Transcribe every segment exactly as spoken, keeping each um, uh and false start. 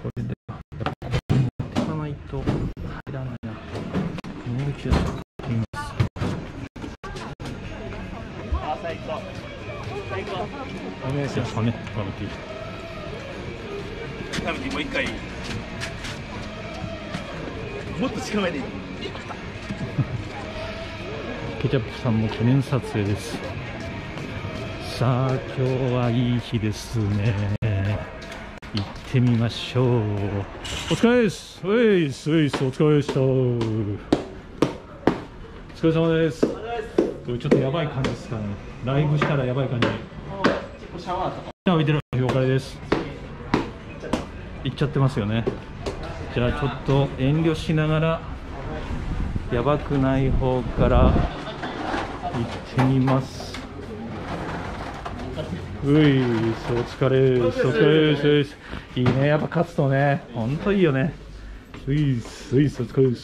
これでやっぱここに持っていかないと入らないな。入り口だといます。お願いします。ね、バーベキュー。 食べてもう一回。もっと近めでいい。 ケチャップさんも記念撮影です。さあ、今日はいい日ですね。行ってみましょう。お疲れです。おいっす、おいっす、お疲れでした。お疲れ様です。ちょっとやばい感じですかね。ライブしたらやばい感じ。シャワーとか。置いてる。了解です。行っちゃってますよね。じゃあちょっと遠慮しながらやばくない方から行ってみます。うい、お疲れです。お疲れです。いいね、やっぱ勝つとね、本当いいよね。うい、うい、お疲れです。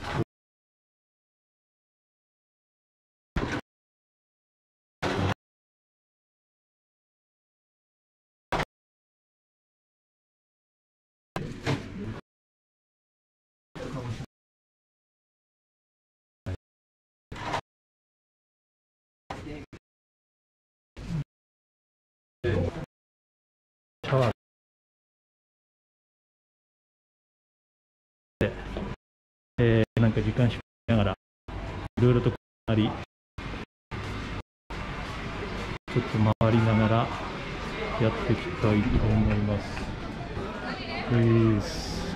シャワーで、えー、なんか時間しながらいろいろと回り、ちょっと回りながらやっていきたいと思います。ういっす。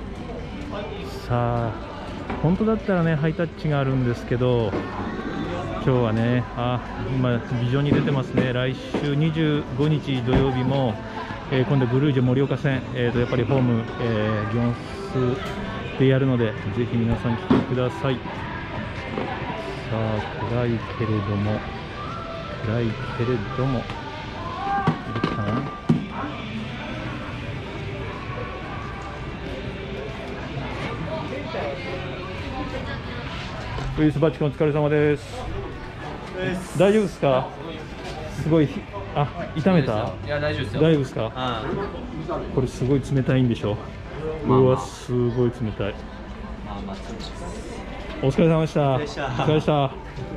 さあ、本当だったらねハイタッチがあるんですけど、今日はね、あ、今ビジョンに出てますね。来週にじゅうごにち土曜日も、えー、今度ブルージュ盛岡戦、えー、とやっぱりホーム、えー、ギョンスでやるので、ぜひ皆さん来てください。さあ、暗いけれども暗いけれどもいるかな。ウイスバチ君お疲れ様です。大丈夫ですか？すごい、あ、痛めた？ いや、大丈夫ですよ。 大丈夫ですか？これすごい冷たいんでしょ。 まあまあ、 うわ、すごい冷たい。 まあまあ、 お疲れ様でした。お疲れ様でした。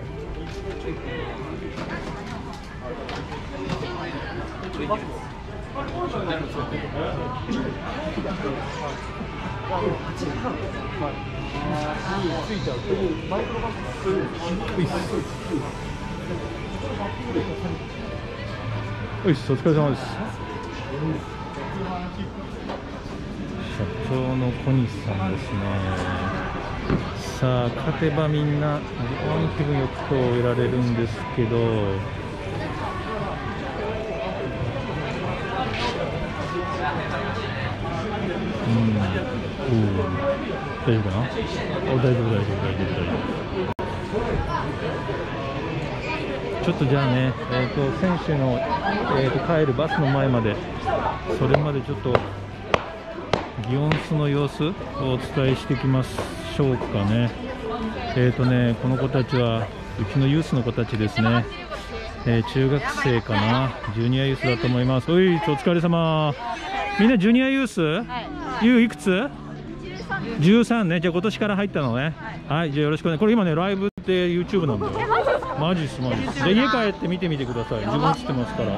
おいっす、お疲れ様です。社長の小西さんですね。さあ、勝てばみんな非常に気分よく今日得られるんですけど、うん、お大丈夫かな？お大丈夫、大丈夫、大丈夫、大丈夫。ちょっとじゃあね、えー、と選手の、えー、と帰るバスの前まで、それまでちょっとギオンスの様子をお伝えしていきましょうかね。えーとね、この子たちはうちのユースの子たちですね。えー、中学生かな、ジュニアユースだと思います。おい、お疲れ様。みんなジュニアユース？はい、ユーいくつ？じゅうさんね。じゃあ今年から入ったのね。はい、はい、じゃあよろしくね。これ今ねライブって YouTube なんだよ。マジっす、マジっす。じゃあ家帰って見てみてください。自分映ってますから。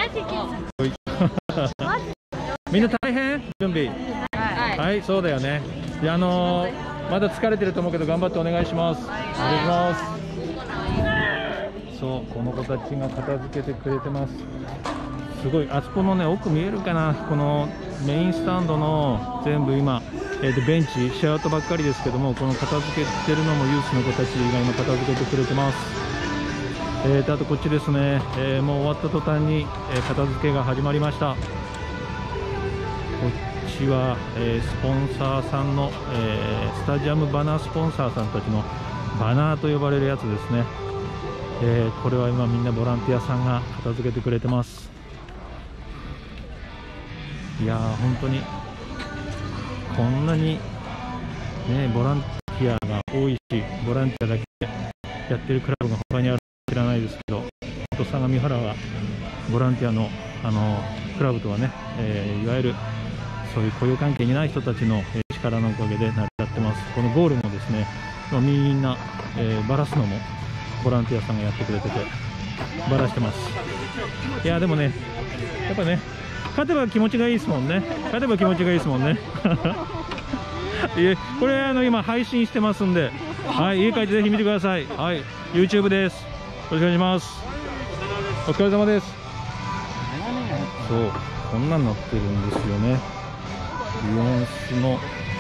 みんな大変？準備。はい、はい、そうだよね。で、あのー、まだ疲れてると思うけど頑張ってお願いします。お願いします。そう、この子たちが片付けてくれてます。すごい、あそこのね奥見えるかな、このメインスタンドの全部今、えー、とベンチシェアアウトばっかりですけども、この片付けてるのもユースの子たちが今片付けてくれてます。えー、とあとこっちですね、えー、もう終わった途端に、えー、片付けが始まりました。こっちは、えー、スポンサーさんの、えー、スタジアムバナースポンサーさんたちのバナーと呼ばれるやつですね。えー、これは今みんなボランティアさんが片付けてくれてます。いやー、本当にこんなにねボランティアが多いし、ボランティアだけやってるクラブが他にあるか知らないですけど、相模原はボランティアのあのクラブとはね、えー、いわゆるそういう雇用関係にない人たちのえー力のおかげで成り立ってます。このゴールもですね、まあみんな、えーバラすのもボランティアさんがやってくれててバラしてます。いやでもね、やっぱね、勝てば気持ちがいいですもんね。勝てば気持ちがいいですもんね。いえ、これあの今配信してますんで、はい、家帰ってぜひ見てください。はい、YouTube です。よろしくお願いします。お疲れ様です。そう、こんなんなってるんですよね。リオンスの、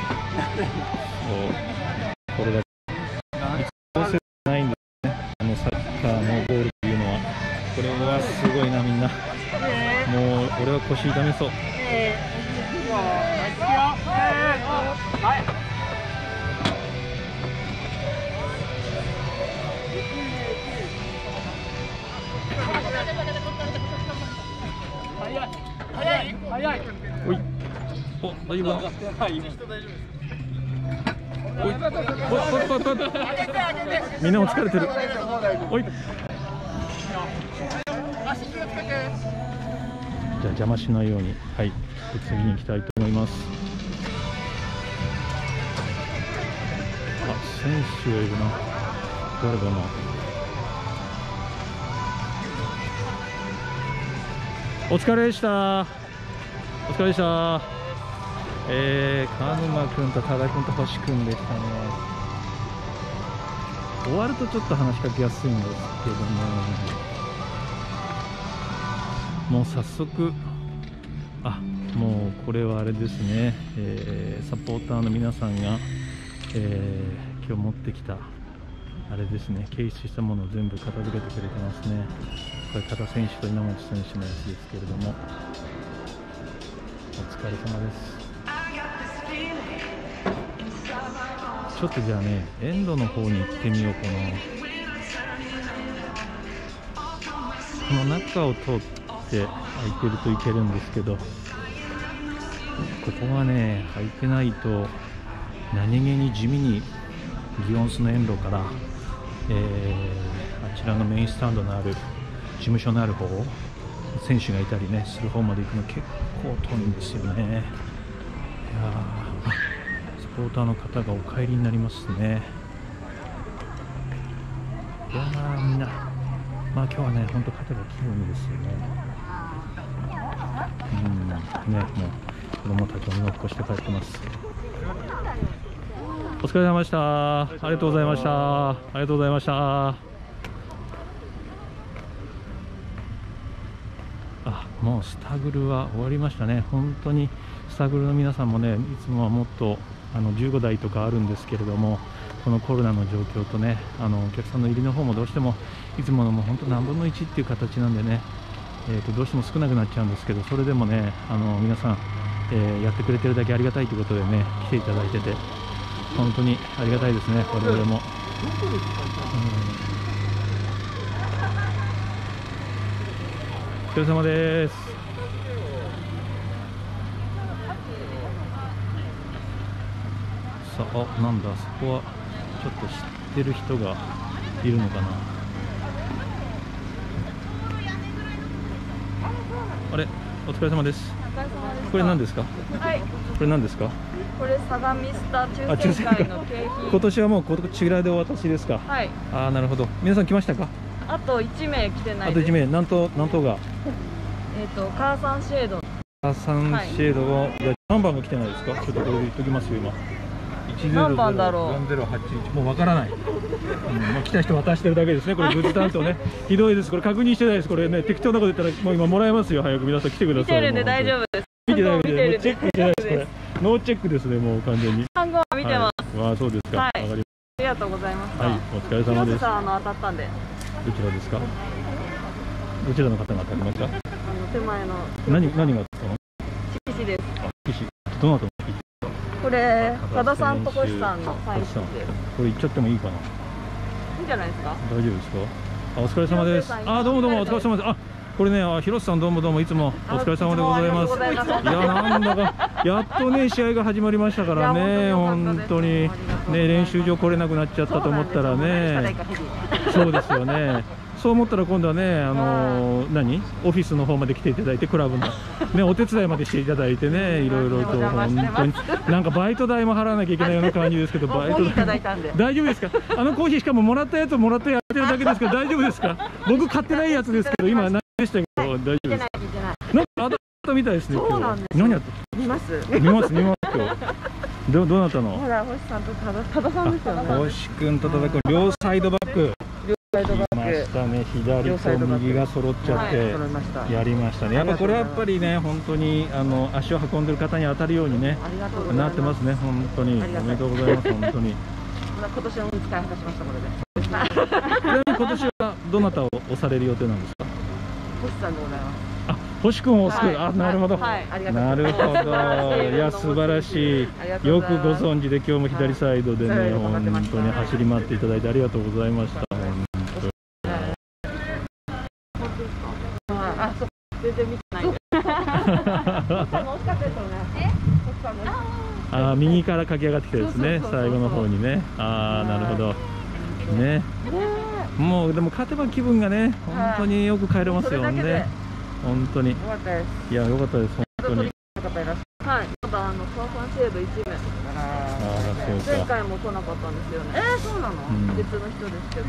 そう、これだけどうせないんですね。あのサッカーのゴールっていうのは。これはすごいな、みんな。もう俺は腰痛めそう。おい、お、大丈夫か。おい、おい、おい、おい、おい、みんなも疲れてる。おい。じゃあ邪魔しないように、はい、次に行きたいと思います。あ、選手がいるな。誰だな。お疲れでした。お疲れでした。えー、鹿沼君と多田君と星君でしたね。終わるとちょっと話しかけやすいんですけども、もう早速、あ、もうこれはあれですね、えー、サポーターの皆さんが、えー、今日持ってきたあれですね、掲出したものを全部片付けてくれてますね。これ多田選手と稲本選手のやつですけれども、お疲れ様です。ちょっとじゃあね、エンドの方に行ってみようかな。この中を通って空いてるといけるんですけど、ここがね空いてないと何気に地味にギオンスのエンドから、えー、あちらのメインスタンドのある事務所のある方、選手がいたりねする方まで行くの結構遠いんですよね。いやー、サポーターの方がお帰りになりますね。いやー、みんなまあ今日はね、本当勝てば気分ですよね。うんね、もう子供たちを見送して帰ってます。お疲れ様でした。ありがとうございました。ありがとうございました。あ、もうスタグルは終わりましたね。本当にスタグルの皆さんもね、いつもはもっとあのじゅうごだいとかあるんですけれども、このコロナの状況とね、あのお客さんの入りの方もどうしてもいつものもう本当何分のいちっていう形なんでね、えー、とどうしても少なくなっちゃうんですけど、それでもね、あの皆さん、えー、やってくれてるだけありがたいということでね、来ていただいてて本当にありがたいですね、我々も。うん、お疲れ様です。さあ、なんだ、そこはちょっと知ってる人がいるのかな。あれ、お疲れ様です。これ何ですか。 はい。 これ何ですか。 これ相模スター抽選会の景品。 今年はもうこちらでお渡しですか。 はい。 ああ、なるほど。皆さん来ましたか。 あといちめい来てないです。 あといちめい、何頭何頭が。 えっとカーサンシェード。 カーサンシェードを、じゃあ何番が来てないですか。ちょっとこれで言っときますよ今。 何番だろう。 よんゼロはちいち、もうわからない。うん、もう来た人渡してるだけですね。これグッズ担当ね。ひどいです。これ確認してないです。これね、適当なこと言ったらもう今もらえますよ。早く皆さん来てください。 見てるんで大丈夫です。 見てないです。 見てるんでチェックしてないです。これノーチェックですね。もう完全に。 番号は見てます。 はい、ああ、そうですか。 はい。 わかりました。 ありがとうございました。 はい、お疲れ様です。 広瀬さん、あの当たったんで。 どちらですか。どちらの方が当たりました。 あの手前の。 何何が当たったの。 色紙です。 あ、色紙。どなたの色紙。 これ多田さんと星さんのサインです。 これ言っちゃってもいいかな。 いいんじゃないですか。 大丈夫ですか。あ、お疲れ様です。あ、どうもどうもお疲れ様です。あ、これね、あ、広瀬さんどうもどうもいつもお疲れ様でございます。いや、なんだかやっとね試合が始まりましたからね、本当にね練習場来れなくなっちゃったと思ったらね、そうですよね。 そう思ったら今度はね、あのー、何オフィスの方まで来ていただいて、クラブの、ね、お手伝いまでしていただいてね、いろいろと本当になんかバイト代も払わなきゃいけないような感じですけど、バイト代大丈夫ですか？あのコーヒーしかももらったやつをもらってやってるだけですけど大丈夫ですか？僕買ってないやつですけど今何でしたけど大丈夫ですか？なんか当たったみたいですね。今日何やった？ 見ます。 見ます見ます今日。どどうなったの？ ほら星さんと多田多田さんですよね。 星君と多田君両サイドバック。 両サイドバック。 ましたね。左と右が揃っちゃってやりましたね。やっぱこれはやっぱりね本当にあの足を運んでる方に当たるようにねなってますね本当におめでとうございます本当に。 今年の運使い果たしましたこれで。 ちなみに今年はどなたを押される予定なんですか？ 星さんでございます。 あ、星君を押す、はい、あ、なるほど、 はい、 なるほど、いや素晴らしい、よくご存知で今日も左サイドでね、はい、本当に走り回っていただいてありがとうございました。 あ、そう、全然見てない。 あ、右から駆け上がってきてですね、最後の方にね、ああ、なるほど、ね。もうでも勝てば気分がね、本当によく帰れますよね。本当に。いや、良かったです。本当に。はい、まだあのパーファンシェードいちめ。前回も来なかったんですよね。えー、そうなの？別の人ですけど。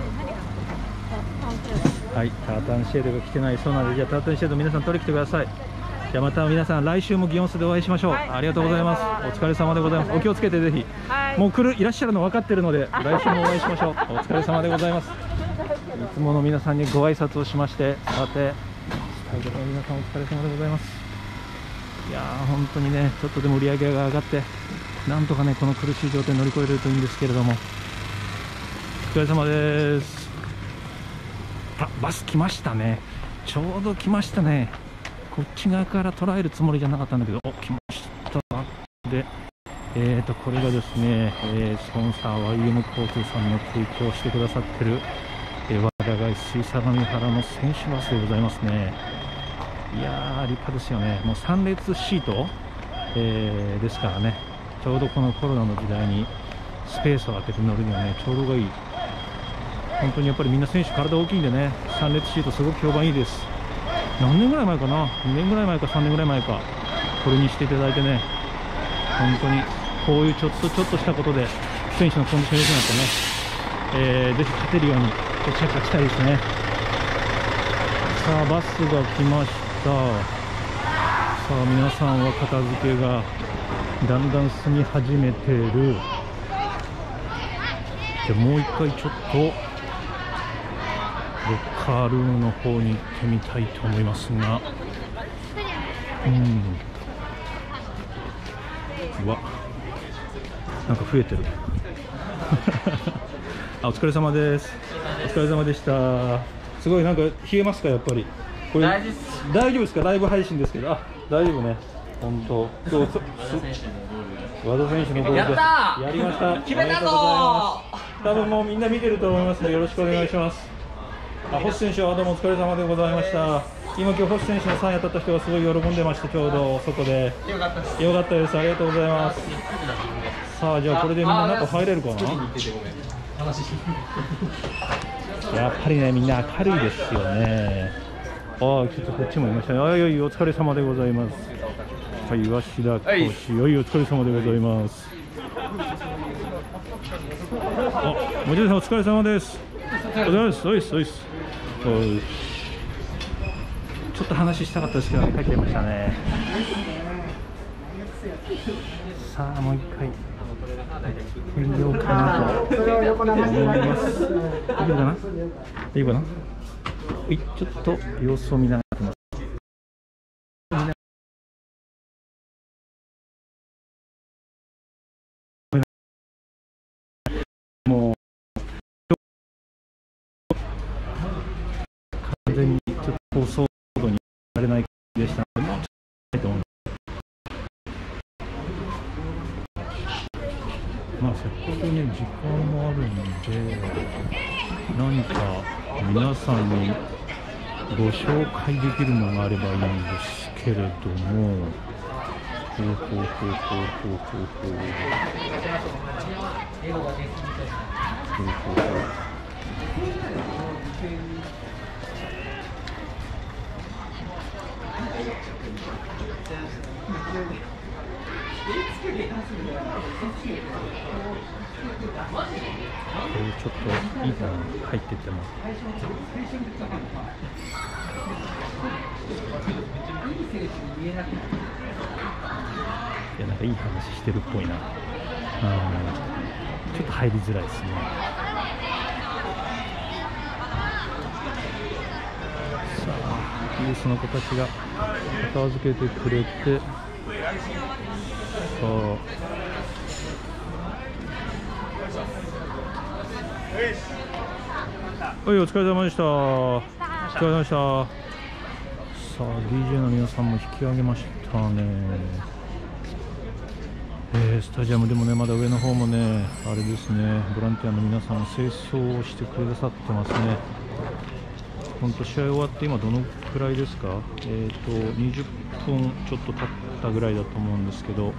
はい、タータンシェードが来てないそうなので、じゃあタータンシェード皆さん取り来てください。じゃあまた皆さん来週も祇園スでお会いしましょう。ありがとうございます。お疲れ様でございます。お気をつけてぜひ。もう来るいらっしゃるの分かってるので、来週もお会いしましょう。お疲れ様でございます。いつもの皆さんにご挨拶をしまして、さて。最後の皆さんお疲れ様でございます。いやー本当にねちょっとでも売り上げが上がってなんとかねこの苦しい状態乗り越えれるといいんですけれども、お疲れ様です。あ、バス来ましたね。ちょうど来ましたね。こっち側から捉えるつもりじゃなかったんだけど、お、来ました。で、えーとこれがですね、えー、スポンサーは ワイエム 交通さんの提供してくださってる和田街水相模原の選手バスでございますね。いやー立派ですよね。もうさん列シート、えー、ですからね、ちょうどこのコロナの時代にスペースを空けて乗るにはねちょうどがいい。本当にやっぱりみんな選手体大きいんでね、さん列シートすごく評判いいです。何年ぐらい前かな、にねんぐらい前かさんねんぐらい前かこれにしていただいてね、本当にこういうちょっとちょっとしたことで選手のコンディション良くなってね、えー、ぜひ勝てるようにこちらから来たいですね。さあバスが来ました。さあ皆さんは片付けがだんだん進み始めている。でもう一回ちょっとロッカールームの方に行ってみたいと思いますが、うん、うわ、なんか増えてるあ、お疲れ様です。お疲れ様でした。すごいなんか冷えますかやっぱり。これ大丈夫ですか？ライブ配信ですけど。あ、大丈夫ね。本当。どうぞ。和田選手のゴールでやりました。決めたぞー。多分もうみんな見てると思いますのでよろしくお願いします。あ、星選手はどうもお疲れ様でございました。今今日星選手のさんや当たった人がすごい喜んでまして、ちょうど外で。よかったです。よかったです。ありがとうございます。さあじゃあこれでみんな中入れるかな。やっぱりねみんな明るいですよね。ああちょっとこっちもいましたね。あいよいお疲れ様でございます。はい、鷲田コーチ、よいお疲れ様でございます。あ、もちろんお疲れ様です。お疲れ様です。おいすおいす。ちょっと話したかったですけど帰っちゃいましたね。さあもう一回見ようかなと思います。いいかな？いいかな？はい、ちょっと様子を見ながら。もう完全にちょっと放送度になれないでしたので、もうちょっとと思う。まあせっかくね時間もあるんで、何か皆さんにご紹介できるのがあればいいんですけれども、ほうほうほうほうほうほうほうほうほううちょっといいかな、入ってっても。いや、なんかいい話してるっぽいな。うん、ちょっと入りづらいですね。さあ、ユースの子たちが片付けてくれて、さあ、はい、お疲れ様でした。お疲れ様でした。さあ、ディージェー の皆さんも引き上げましたね。えー、スタジアムでもね、まだ上の方もね、あれですね、ボランティアの皆さん清掃をしてくださってますね。本当、試合終わって今どのくらいですか？えっとにじゅっぷんちょっと経ったぐらいだと思うんですけど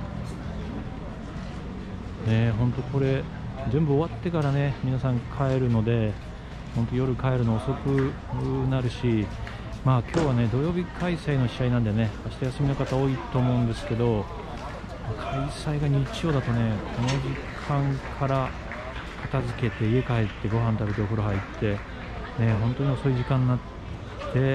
ね、本当これ全部終わってからね、皆さん帰るので、本当夜帰るの遅くなるし、まあ今日はね土曜日開催の試合なんでね、明日休みの方多いと思うんですけど、開催が日曜だとね、この時間から片付けて家帰ってご飯食べてお風呂入ってね、本当に遅い時間になって、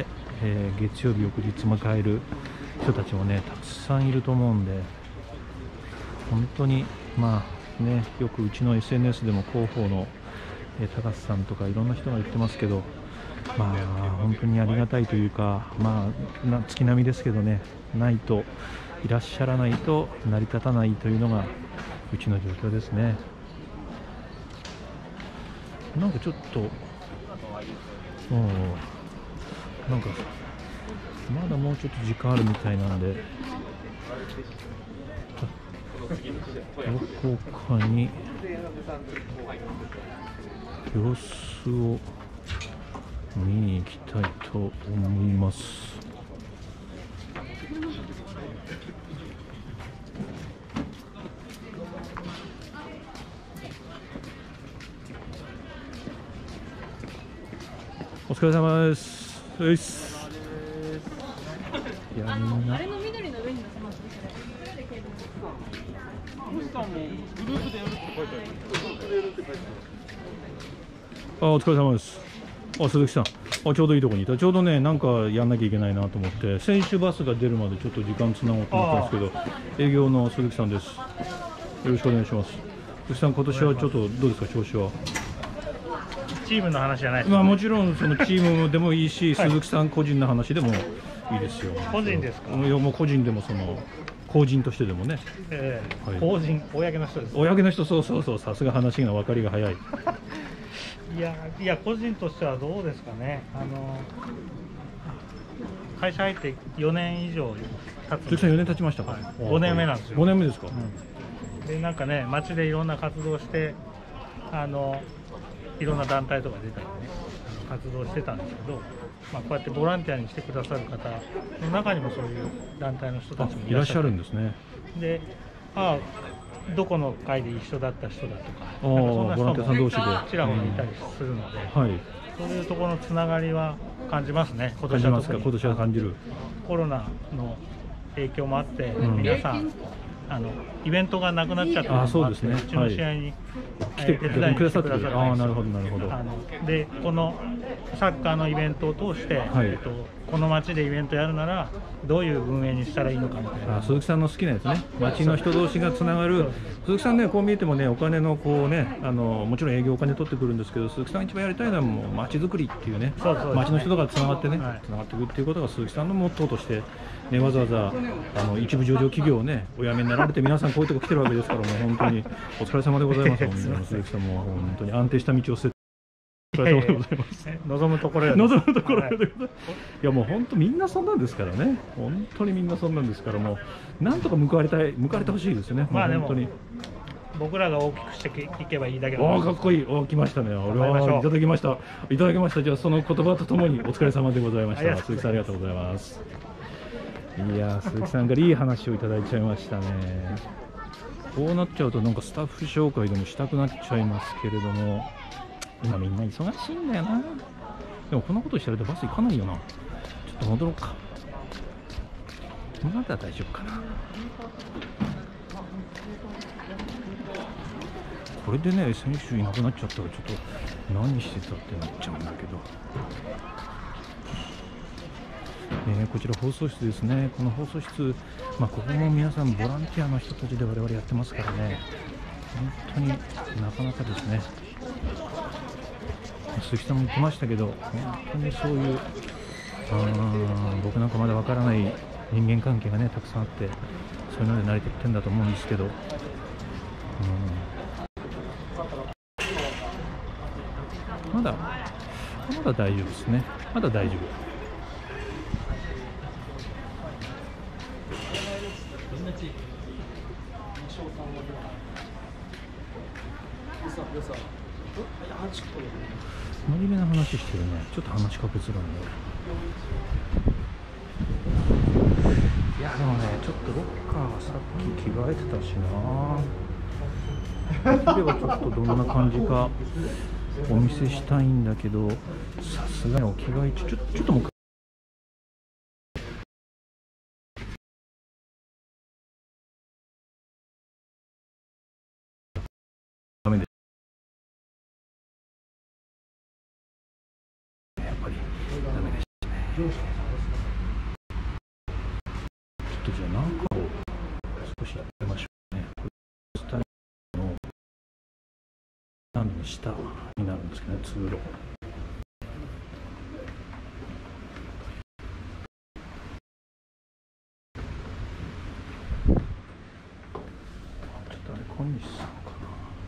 えー、月曜日翌日迎える人たちもねたくさんいると思うんで、本当にまあね、よくうちの エスエヌエス でも広報の、えー、高須さんとかいろんな人が言ってますけど、まあ本当にありがたいというか、まあな月並みですけどね、ないといらっしゃらないと成り立たないというのがうちの状況ですね。なんかちょっと、うん、なんかまだもうちょっと時間あるみたいなんで、どこかに様子を見に行きたいと思います。お疲れ様です。ういっす。いや、みんな。あ、お疲れ様です。あ、鈴木さん。あ、ちょうどいいところにいた。ちょうどね、なんかやんなきゃいけないなと思って、選手バスが出るまでちょっと時間つなごうと思ったんですけど、営業の鈴木さんです。よろしくお願いします。鈴木さん、今年はちょっとどうですか、調子は。 チームの話じゃないです、ね。 まあもちろんそのチームでもいいし、はい、鈴木さん個人の話でもいいですよ。 個人ですか。 いや、もう個人でもその公人としてでもね。 ええーはい、公人、公の人です。 公の人、そうそうそう、さすが話が分かりが早い。 いやいや、個人としてはどうですかね。あの会社入ってよねん以上経つ。 鈴木さんよねん経ちましたか。はい、 ごねんめなんですよ。 ごねんめですか。 うん、でなんかね、街でいろんな活動して、あのいろんな団体とか出たりね、活動してたんですけど、まあ、こうやってボランティアにしてくださる方の中にもそういう団体の人たちもいらっしゃるんですね。 で、ああ、どこの会で一緒だった人だとか、 そんな人もちらほらいたりするので、 うん、はい、 そういうところのつながりは感じますね。 今年は特に今年は感じる。 コロナの影響もあって、うん、皆さんあのイベントがなくなっちゃったのもあって、 そうですね、 うちの試合に、はい、 来てくださってる。ああ、なるほどなるほど。 あのでこのサッカーのイベントを通して、はい、えっと、この街でイベントやるならどういう運営にしたらいいのかみたいな。 あ、鈴木さんの好きなやつね、街の人同士がつながる。鈴木さんね、こう見えてもね、お金のこうね、あのもちろん営業お金取ってくるんですけど、鈴木さんが一番やりたいのはもう街づくりっていうね、そうそう、街の人とかつながってね、はい、つながっていくっていうことが鈴木さんのモットーとして、ね、わざわざあの一部上場企業をねお辞めになられて皆さんこういうとこ来てるわけですから、もう本当にお疲れ様でございます。鈴木さんも本当に安定した道を捨ててお疲れ様でございます。 望むところよ。 望むところよ。いや、もう本当みんなそんなんですからね。本当にみんなそんなんですから、もうなんとか報われたい、報われてほしいですよね。 まあでも本当に僕らが大きくしていけばいいだけ。 おお、かっこいい。お、来ましたね。俺はいただきました。いただきました。じゃあその言葉とともにお疲れ様でございました。鈴木さんありがとうございます。いや、鈴木さんからいい話をいただいちゃいましたね。こうなっちゃうとなんかスタッフ紹介でもしたくなっちゃいますけれども、今みんな忙しいんだよな。でもこんなことしてるとバス行かないよな。ちょっと戻ろうか。 まだ大丈夫かな。これでね選手いなくなっちゃったらちょっと何してたってなっちゃうんだけど、えー、こちら放送室ですね。この放送室、まあ、ここも皆さんボランティアの人たちで我々やってますからね、本当になかなかですね。鈴木さんも言ってましたけど、本当にそういうあ僕なんかまだわからない人間関係がねたくさんあって、そういうので慣れてってんだと思うんですけど、うん、まだまだ大丈夫ですね。まだ大丈夫。真面目な話してるね。ちょっと話しかけづらいんだよ。いやでもね、ちょっとロッカーはさっき着替えてたしな。できればちょっとどんな感じかお見せしたいんだけど、さすがにお着替えちょちょちょっともうダメで、やっぱりダメでしたね。ちょっとじゃあ中を少しやってみましょうね。これスタイルの斜め下になるんですけどね、通路。ちょっとあれ小西さんかな。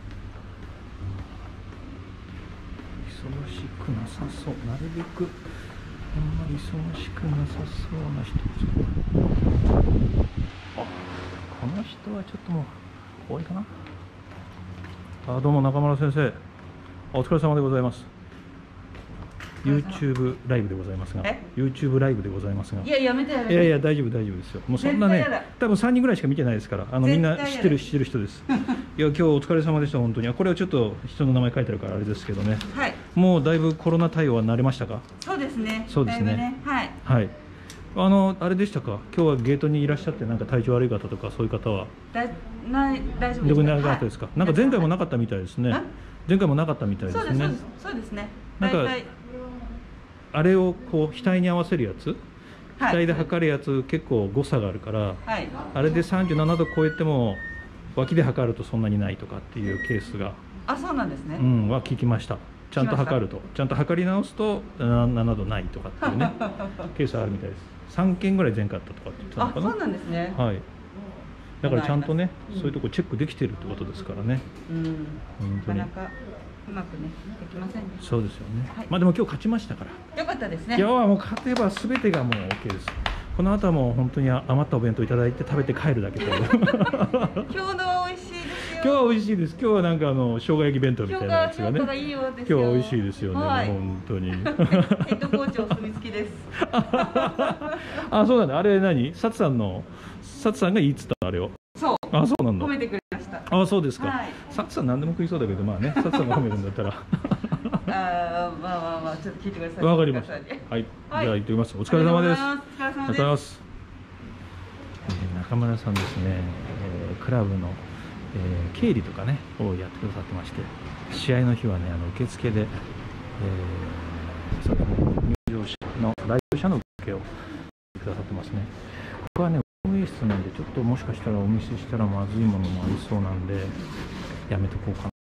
忙しくなさそう、なるべくあんまり忙しくなさそうな人ですかね。あ、この人はちょっともう多いかな。あ、どうも中村先生、お疲れ様でございます。YouTube ライブでございますが、YouTube ライブでございますが、 いややめてやめて。 いやいや大丈夫大丈夫ですよ。もうそんなね、多分さんにんぐらいしか見てないですから、あのみんな知ってる知ってる人です。いや今日お疲れ様でした本当に。これはちょっと人の名前書いてあるからあれですけどね。 はい。 もうだいぶコロナ対応は慣れましたか？ そうですね。 そうですね。 だいぶね、はい。 はい。あのあれでしたか。今日はゲートにいらっしゃってなんか体調悪い方とかそういう方はだない大丈夫ですか？ どこになかったですか？なんか前回もなかったみたいですね。前回もなかったみたいですね。 そうですそうですね。 なんかあれをこう額に合わせるやつ、 はい、 額で測るやつ結構誤差があるから、 はい、 あれでさんじゅうななど超えても脇で測るとそんなにないとかっていうケースが、 あ、そうなんですね。 うん、は聞きました。ちゃんと測ると、ちゃんと測り直すとななどないとかっていうねケースあるみたいです。さんけんぐらい前回あったとかって言ってたのかな。 あ、そうなんですね。 はい。だからちゃんとね、うん、そういうとこチェックできてるってことですからね。 うん。 本当に。 なかなかうまくねできませんね。 そうですよね。 はい、 まあでも今日勝ちましたから。 よかったですね。 今日はもう勝てばすべてがもう OK です。この後はもう本当に余ったお弁当いただいて食べて帰るだけという。 今日の美味しいですよ。 今日は美味しいです。今日はなんかあの生姜焼き弁当みたいなやつがね。 今日いいようですよ。 今日は美味しいですよね。はい、本当に。ヘッドコーチお墨付きです。 あ、そうなんだ。あれ何？サツさんのサツさんが言いつったあれを。 そう。 あ、そうなんだ。 褒めてくれました。 あ、そうですか。 はい、 サツさん何でも食いそうだけど、まあね、サツさんが褒めるんだったら。 あ、まあまあまあ、ちょっと聞いてください。 わかりました。はい、はい、じゃあ行ってみます。お疲れ様です。 お疲れ様です。 お疲れ様です。中村さんですね、えー、クラブの、えー、経理とかねをやってくださってまして、試合の日はね、あの受付で、えー、その入場者の来場者の受付をしてくださってますね。ここはね、運営室なんで、ちょっともしかしたらお見せしたらまずいものもありそうなんで、やめとこうかな。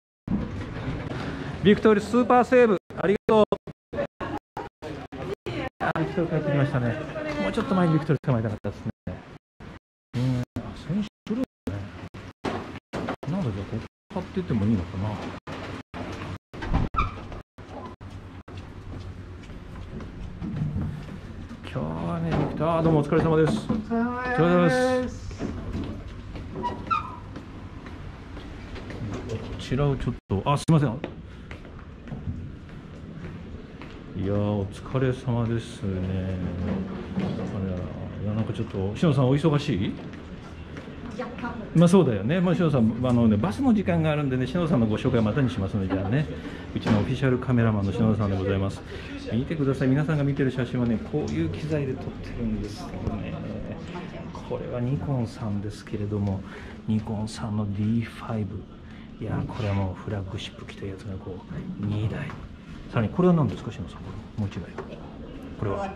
ビクトリースーパーセーブ、ありがとう。あ、ビクトリー帰ってきましたね。もうちょっと前にビクトリー捕まえたかったですね。うん、選手来るね。なんだじゃあここ買ってってもいいのかな。今日はね、ビクトリー、あ、どうもお疲れ様です。お疲れ様です。こちらをちょっと、あ、すみません。いやー、お疲れ様ですね。いや、なんかちょっと、しのさんお忙しい？まあそうだよね。まあしのさん、あのね、バスの時間があるんでね、しのさんのご紹介はまたにしますので、じゃあね、うちのオフィシャルカメラマンのしのさんでございます。見てください。皆さんが見てる写真はね、こういう機材で撮ってるんですけどね。 これはニコンさんですけれども、ニコンさんの ディーファイブ、 いやこれはもうフラッグシップ来たやつがこうにだい、さらにこれは何ですか、篠さん、もう一台これは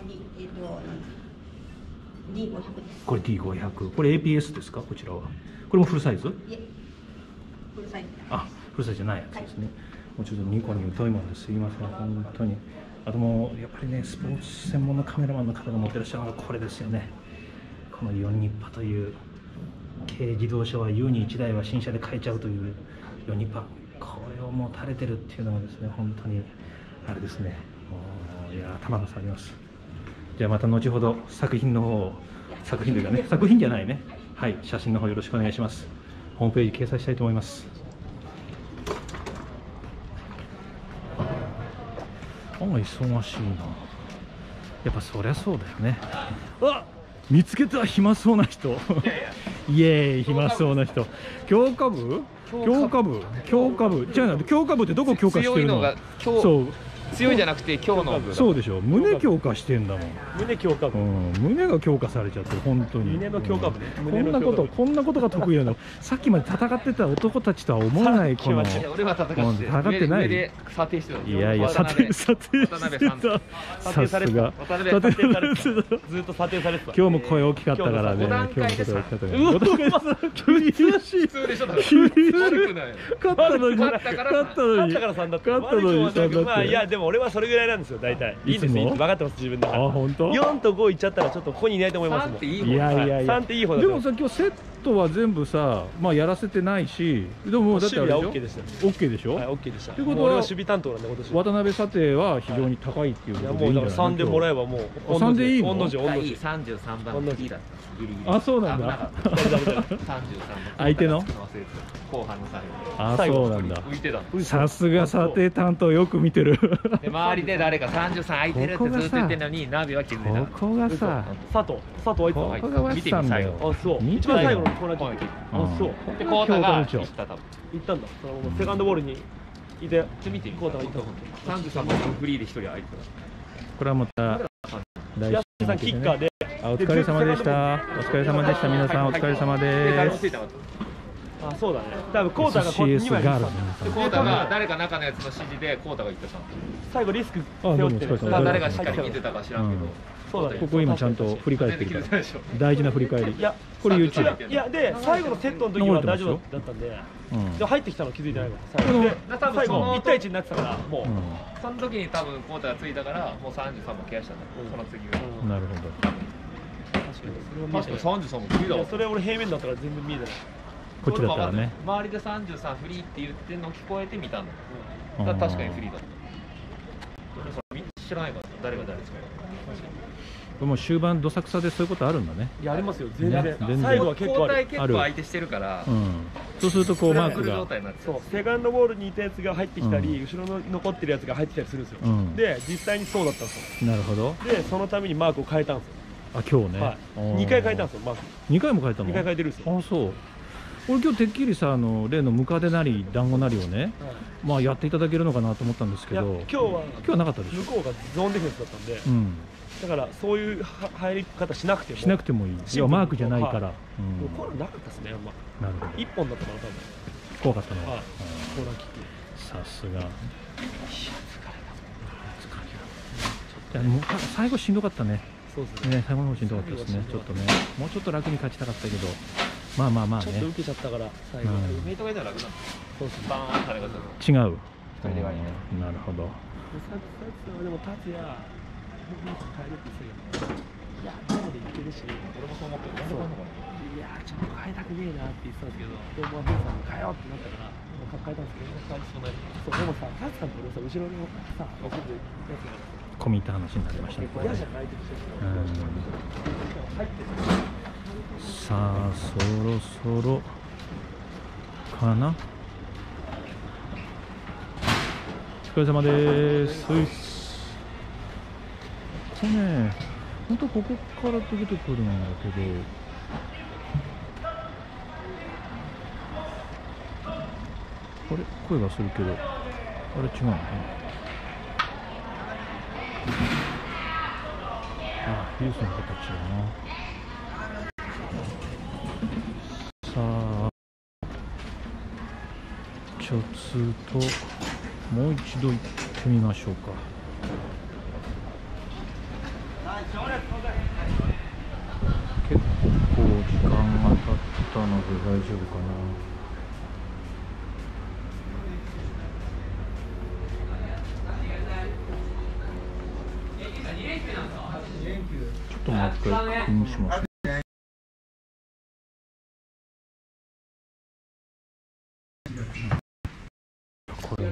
これ ディーごひゃく、 これ エーピーエス ですか、こちらはこれもフルサイズ、 フルサイズ。 あ、フルサイズじゃないやつですね、もうちょっとニコンに疎いもんですいません本当に。あともうやっぱりね、スポーツ専門のカメラマンの方が持ってらっしゃるのがこれですよね。このよんニッパという軽自動車は優にいちだいは新車で買えちゃうというよんニッパ、これをもう垂れてるっていうのがですね、本当にあれですね、もういや頭が下がります。じゃあまた後ほど作品の方を、作品というかね、作品じゃないね、はい、写真の方よろしくお願いします。ホームページ掲載したいと思います。あ、忙しいな。やっぱそりゃそうだよね。あ、見つけた、暇そうな人。イエーイ、暇そうな人。強化部？強化部？強化部？違うな、強化部ってどこ強化してるの？そう。 強いじゃなくて今日の部。 そうでしょ、胸強化してんだもん。 胸強化部、 うん、胸が強化されちゃってる、本当に。 胸の強化部ね、 うん、こんなことこんなことが得意なの。さっきまで戦ってた男たちとは思えないこの。 俺は戦って戦ってない。 上で査定してた。 いやいや、査定査定してた。さすが。 渡辺査定されてた。ずっと査定されてた。 今日も声大きかったからね。今日も声大きかったから。厳しい。 普通でしょ。 厳しい。 悪くない。 勝ったのに。 勝ったから勝ったのに。 勝ったからさんだった。 勝ったのにさんだった。 まあいやでも俺はそれぐらいなんですよ大体。いいですいいです。分かってます自分で。 あ、本当？ よんとごいっちゃったらちょっとここにいないと思いますもん。 いやいやいや。 さんっていい方だ。 でもさ、今日セットは全部さ、まあやらせてないし、でももうだってあれでしょ。 守備は OK でした。 OK でしょ。 はい、OK でした。 ということは俺は守備担当なんで今年。 渡辺査定は非常に高いっていうことでいいんじゃない？ さんでもらえばもう。 さんでいいの？ 御の字御の字さんじゅうさんばんギリだった。ギリギリ。 あ、そうなんだ。 さんじゅうさんばん。 相手の？ 後半の最後。 あ、そうなんだ。 浮いてた。 さすが査定担当よく見てる。 で周りで誰かさんじゅうさん空いてるってずっと言ってんのにナビは気づいた。 ここがさ、 佐藤佐藤ここがワッサンだよ。 あ、そう。一番最後のコーナーキック。あ、そう。 でコータが行った多分。 行ったんだ。そのセカンドボールにいて見てみ。 コータが行った。 さんじゅうさんばんフリーで一人空いてた。 これはまた来週さんキッカーで。 あ、お疲れ様でした。お疲れ様でした。皆さんお疲れ様です。 あ、そうだね。多分コータがこっちにはガールでコータが誰か中のやつの指示でコータが言ってた。 最後リスク背負ってる。 誰がしっかり見てたか知らんけど。 そうだね。 ここ今ちゃんと振り返ってるから。大事な振り返り。いや、これ YouTube。 いやで最後のセットの時は大丈夫だったんで。で入ってきたの気づいてないから。最後で最後いち対いちになってたからもう。 その時に多分コータがついたからもうさんじゅうさんもケアしたんだ。その次が。 なるほど。 確かにさんじゅうさんもフリーだわ。 それ俺平面だったから全然見えない。 こっちだったらね。 周りでさんじゅうさんフリーって言ってんの聞こえてみたんだ。だから確かにフリーだった。知らないから誰が誰ですか。 もう終盤どさくさでそういうことあるんだね。 いやありますよ全然。最後は結構ある。 結構相手してるから。 そうするとこうマークが。 そうセカンドボールにいたやつが入ってきたり、後ろの残ってるやつが入ってきたりするんですよ。で実際にそうだったんですよ。 なるほど。 でそのためにマークを変えたんですよ。 あ、今日ね。 はい。にかい変えたんですよマーク。 にかいも変えたの？ にかい変えてるんですよ。 あ、そう。俺今日てっきりさ、あの例のムカデなり団子なりをね、まあやっていただけるのかなと思ったんですけど、 今日は今日はなかったでしょ。 向こうがゾーンディフェンスだったんで、 うん、 だからそういう入り方しなくてもしなくてもいい。いやマークじゃないから。 これなかったですね。 なるほど。 一本だったから多分。 怖かったのは。 コーナーキック。 さすが。疲れた。もう最後しんどかったね。 そうですね。 最後の方しんどかったですね。ちょっとね、もうちょっと楽に勝ちたかったけど。まあまあまあね。 ちょっと受けちゃったから最後。 メイトがいたら楽なんです。そうです。バーンされが違う。 一人でがいいね。 なるほど。 でも達也、僕も変えるって言ってたけど、いやなので言ってるし、 俺もそう思ってる。 いやちょっと変えたくねえなって言ってたんですけど、でもフェンさんも変えようってなったから、もう変えたんですけど、そうでもさ、達さんと俺さ後ろのさ、僕やつが込み入った話になりましたね。これね。さあそろそろかな。お疲れ様です。これね、本当ここから出てくるんだけど、あれ声がするけど、あれ違うのかな。あ、ユースの形だな。 さあ、ちょっともう一度行ってみましょうか。結構時間が経ったので大丈夫かな。ちょっともう一回確認します。これ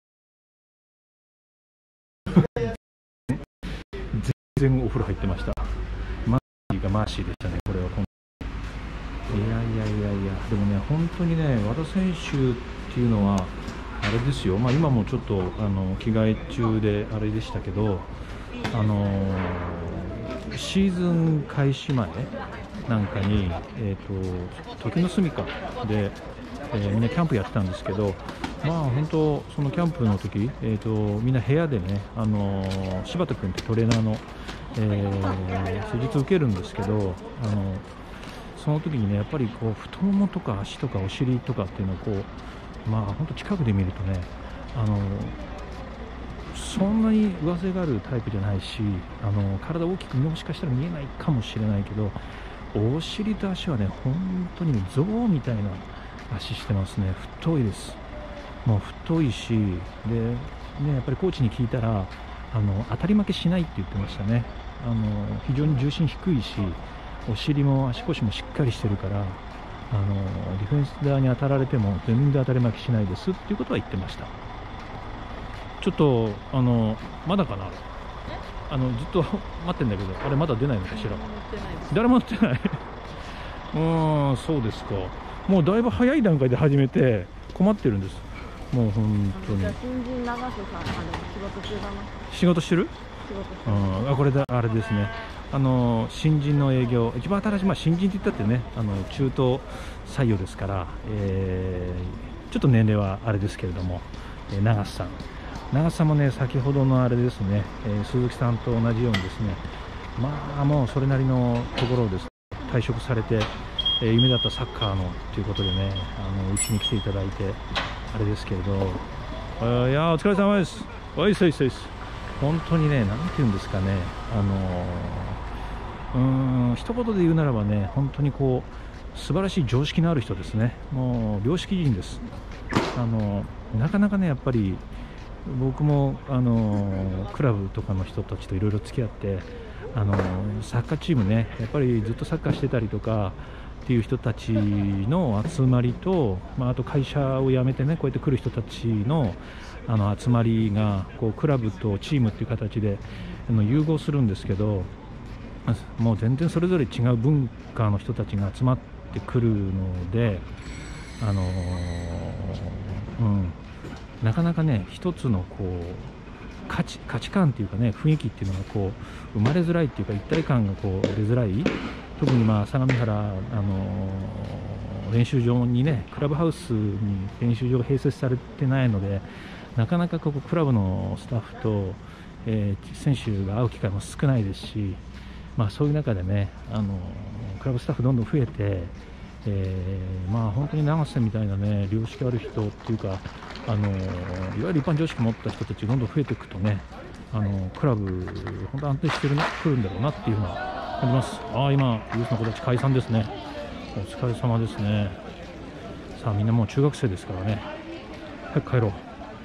全然お風呂入ってました。マーシーがマーシーでしたね、これは。いやいやいやいや、でもね、本当にね、和田選手っていうのはあれですよ、まあ、今もちょっとあの着替え中であれでしたけど、あのシーズン開始前なんかに、えー、と時の住みかで、えー、みんなキャンプやってたんですけど、まあ本当そのキャンプの時、えー、とみんな部屋でね、あの柴田君ってトレーナーの、えー、施術を受けるんですけど、あのその時にね、やっぱりこう太ももとか足とかお尻とかっていうのをこう、まあ本当近くで見るとね、あのそんなに上背があるタイプじゃないし、あの体大きくもしかしたら見えないかもしれないけど、お尻と足はね、本当に象みたいな足してますね。太いです。もう太いし、で、ね、やっぱりコーチに聞いたら、あの当たり負けしないって言ってましたね。あの非常に重心低いし、お尻も足腰もしっかりしてるから、あのディフェンス側に当たられても全然当たり負けしないですっていうことは言ってました。ちょっとあのまだかな、あのずっと待ってんだけど、あれまだ出ないのかしら。誰も乗ってない。うーん、そうですか。もうだいぶ早い段階で始めて困ってるんです。もう本当に。 新人長瀬さん、あの仕事中だな。 仕事してる？ 仕事してる。 うん、あ、これだ、あれですね。あの新人の営業、一番新しい、まあ、新人って言ったってね、あの中東採用ですから、えー、ちょっと年齢はあれですけれども、えー、長瀬さん。長瀬さんもね、先ほどのあれですね、えー、鈴木さんと同じようにですね、まあもうそれなりのところをです、ね、退職されて、えー、夢だったサッカーのということでね、あのうちに来ていただいてあれですけれど、あ、いやお疲れ様です。おいしいです。本当にね、なんていうんですかね、あのうーん一言で言うならばね、本当にこう素晴らしい常識のある人ですね。もう良識人です。あのなかなかね、やっぱり僕もあのクラブとかの人たちといろいろ付き合って、あのサッカーチームね、やっぱりずっとサッカーしてたりとかっていう人たちの集まりと、まあ、あと会社を辞めてね、こうやって来る人たちのあの集まりがこうクラブとチームっていう形であの融合するんですけど、もう全然それぞれ違う文化の人たちが集まってくるので、あのうん、なかなかね、一つのこう価値、価値観っていうかね、雰囲気っていうのがこう生まれづらいっていうか、一体感がこう出づらい。特にまあ相模原、あの練習場にね、クラブハウスに練習場が併設されてないので、なかなかここクラブのスタッフと、えー、選手が会う機会も少ないですし、まあ、そういう中でね、あのクラブスタッフどんどん増えて、えー、まあ本当に長瀬みたいなね、良識ある人っていうか、あのいわゆる一般常識を持った人たちがどんどん増えていくとね、あのクラブ本当安定してるくるんだろうなっていうのは感じます。ああ、今ユースの子たち解散ですね。お疲れ様ですね。さあみんなもう中学生ですからね、早く帰ろう。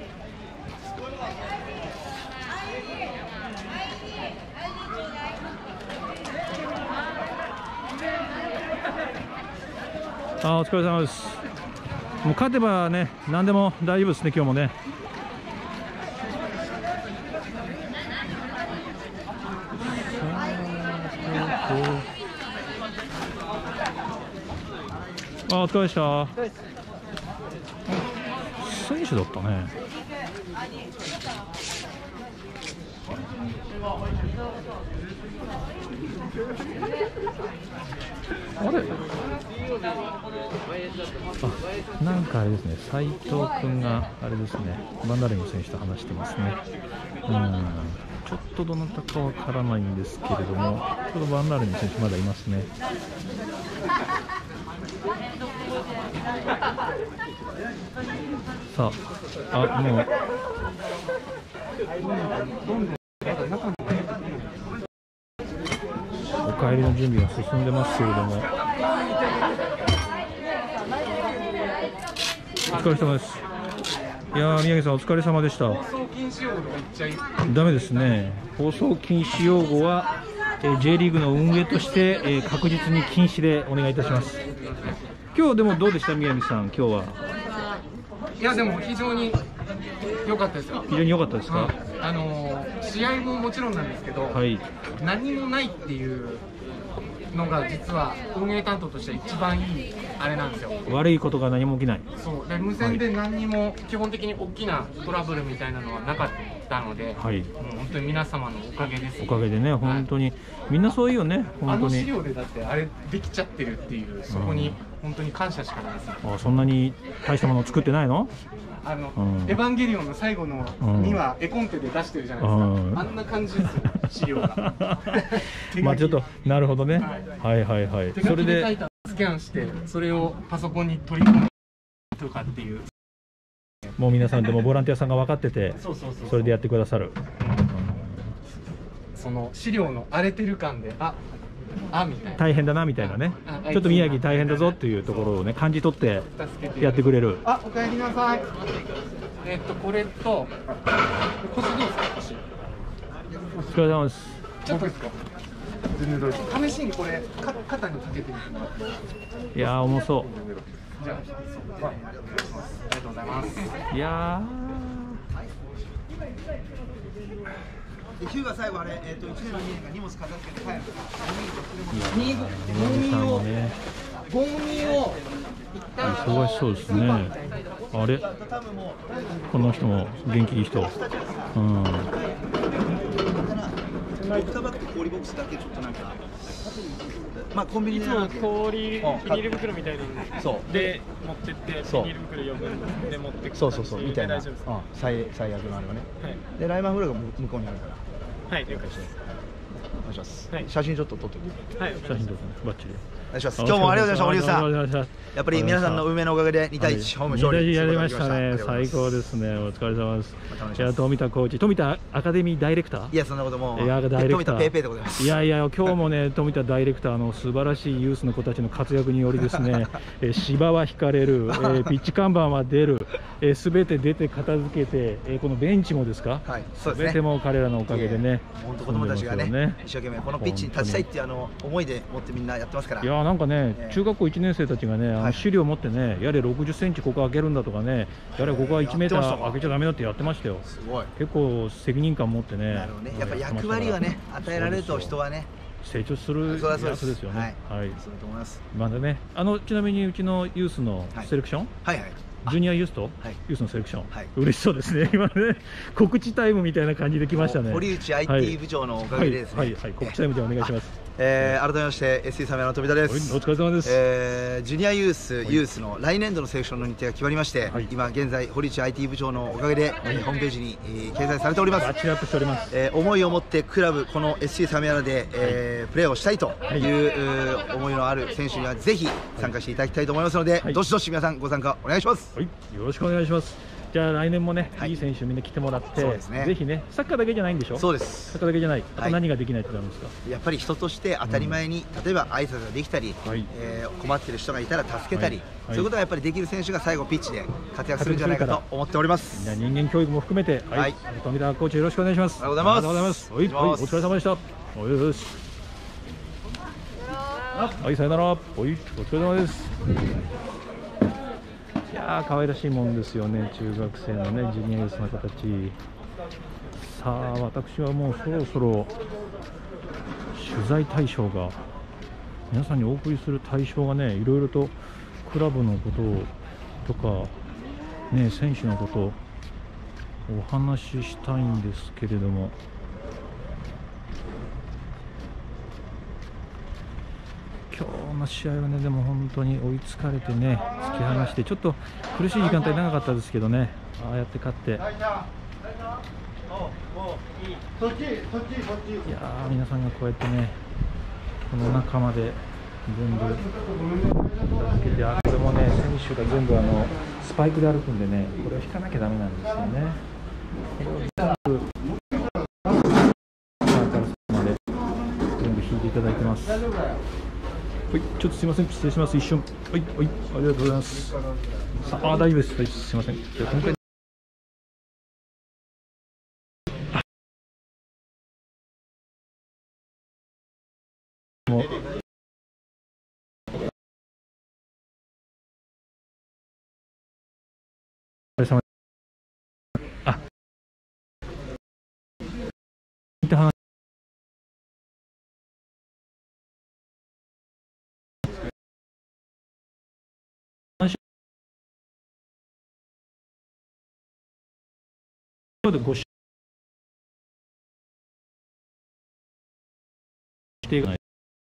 あ、お疲れ様です。もう勝てばね、何でも大丈夫ですね、今日もね。あ、お疲れでした。選手だったね。あれ、あ、なんかあれですね、斉藤君があれですね、バンダレンの選手と話してますね。うん、ちちょっとどなたかわからないんですけれども、ちょうどバンナーレの選手まだいますね。さあ、あ、もうお帰りの準備が進んでますけれども、お疲れ様です。いやー、宮城さんお疲れ様でした。 放送禁止用語とか言っちゃいダメですね。放送禁止用語は、えー、J リーグの運営として、えー、確実に禁止でお願いいたします。今日でもどうでした、宮城さん、今日は。 いやでも非常に良かったですよ。 非常に良かったですか。 うん、あのー、試合ももちろんなんですけど、 はい、 何もないっていうのが実は運営担当としては一番いいあれなんですよ。 悪いことが何も起きない。 そうで、無線で何にも基本的に大きなトラブルみたいなのはなかったので、 はい、 もう本当に皆様のおかげです。 おかげでね、本当に、はい、みんなそういうよね、本当に。 あの資料でだってあれできちゃってるっていう、そこに本当に感謝しかないです、ね。 あ、そんなに大したものを作ってないの？ あの、 うん、 エヴァンゲリオンの最後のには絵コンテで出してるじゃないですか、うん、あんな感じですよ、資料が。 まあちょっと、なるほどね、はい、はいはいはい、 手書きで書いたスキャンして、それをパソコンに取り込むとかっていう。 もう皆さんでもボランティアさんが分かってて、それでやってくださる。 その資料の荒れてる感で、ああみたいな、 大変だなみたいなね、ちょっと宮城大変だぞっていうところをね感じ取ってやってくれる。 あ、おかえりなさい。えっとこれと腰どうですか？腰。 お疲れ様です。 ちょっとですか？全然試しにこれか肩にかけてみてもらって。 いやー重そう。 じゃあ、ありがとうございます。 いやでヒューが最後あれ、えー、といちねんのにねんが荷物片付けて帰るからゴミを忙しそうですね。あれ、この人も元気いい人。うん。 ボクタバッグと氷ボックスだけちょっとなんか、まあコンビニでいつも氷ビニール袋みたいなので持ってってビニール袋余分で持ってくる。 そうそうそうみたいな。最最悪のあれはね。でライマンフラグが向こうにあるから。 はい、了解です。 お願いします。写真ちょっと撮っておいて。 はい、 写真撮ってバッチリ。 お願いします。今日もありがとうございました、堀内さん。やっぱり皆さんの運命のおかげでにたいいちホーム勝利やりましたね。最高ですね。お疲れ様です。いや、富田コーチ、富田アカデミーダイレクター。 いや、そんなことも。 いや、ダイレクター。 富田ペーペーでございます。 いやいや、今日もね、富田ダイレクターの素晴らしいユースの子たちの活躍によりですね。芝は引かれる、ピッチ看板は出る、すべて出て片付けて、このベンチもですか。すべても彼らのおかげでね。 本当子供たちがね、一生懸命このピッチに立ちたいっていうあの思いで持ってみんなやってますから。 いや、なんかね、中学校いちねん生たちがね、あの資料を持ってね、やれろくじゅっセンチここ開けるんだとかね、やれここはいちメーター開けちゃダメだってやってましたよ。 すごい。 結構責任感持ってね。 なるほどね。やっぱ役割はね、与えられると人はね、 成長するやつですよね。はい。 そうだと思います。 まだね、あのちなみにうちのユースのセレクション、 はいはい。 ジュニアユースとユースのセレクション、嬉しそうですね。今ね、告知タイムみたいな感じで来ましたね。 堀内 アイティー 部長のおかげでですね。 はいはい、告知タイムでお願いします。 えー、改めまして エスシー サメの富田です。 お疲れ様です。 えー、ジュニアユースユースの来年度のセレクションの日程が決まりまして、今現在堀内 アイティー 部長のおかげでホームページに掲載されております。 バッチリアップしております。 えー、思いを持ってクラブこの エスシー サメアラで、えー、プレーをしたいという思いのある選手にはぜひ参加していただきたいと思いますので、どしどし皆さんご参加お願いします。 はい、よろしくお願いします。じゃあ来年もね、いい選手みんな来てもらって、ぜひね、サッカーだけじゃないんでしょ。 そうです。 サッカーだけじゃない。あと何ができないってなんですか。 やっぱり人として当たり前に、例えば挨拶ができたり、困ってる人がいたら助けたり、そういうことがやっぱりできる選手が最後ピッチで活躍するんじゃないかと思っております。 みんな人間教育も含めて、はい、富田コーチよろしくお願いします。 ありがとうございます。 はい、お疲れ様でした。およし。はい、さよなら。はい、お疲れ様です。いやー、可愛らしいもんですよね、中学生のね、ジュニアユースの子たち。さあ、私はもうそろそろ取材対象が、皆さんにお送りする対象がね、いろいろとクラブのこととか、ね、選手のことをお話ししたいんですけれども。今日の試合はね、でも本当に追いつかれてね、突き放して、ちょっと苦しい時間帯長かったですけどね、ああやって勝って、 いやー、皆さんがこうやってね、この中まで全部片付けて、あ、これもね、選手が全部あのスパイクで歩くんでね、これを引かなきゃダメなんですよね。これを全部まで全部引いていただいてます。はい、ちょっとすみません、失礼します、一瞬。はい、はい、ありがとうございます。さあ、大丈夫です、大丈夫です、すみません。じゃあ今回もうお疲れ様です。あ、聞いた話。でご指定がない。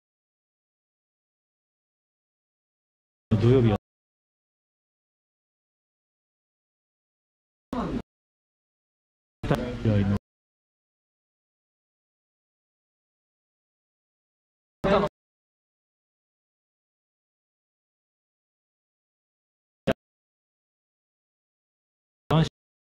土曜日は試合の男子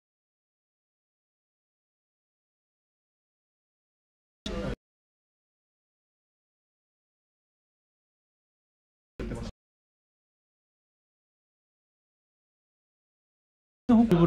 の北部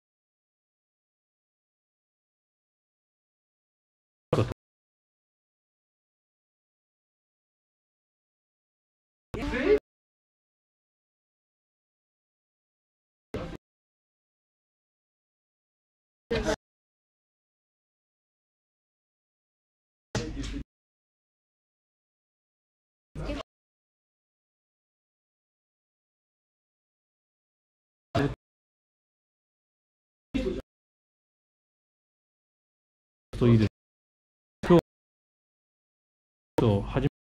といいです。今日と始め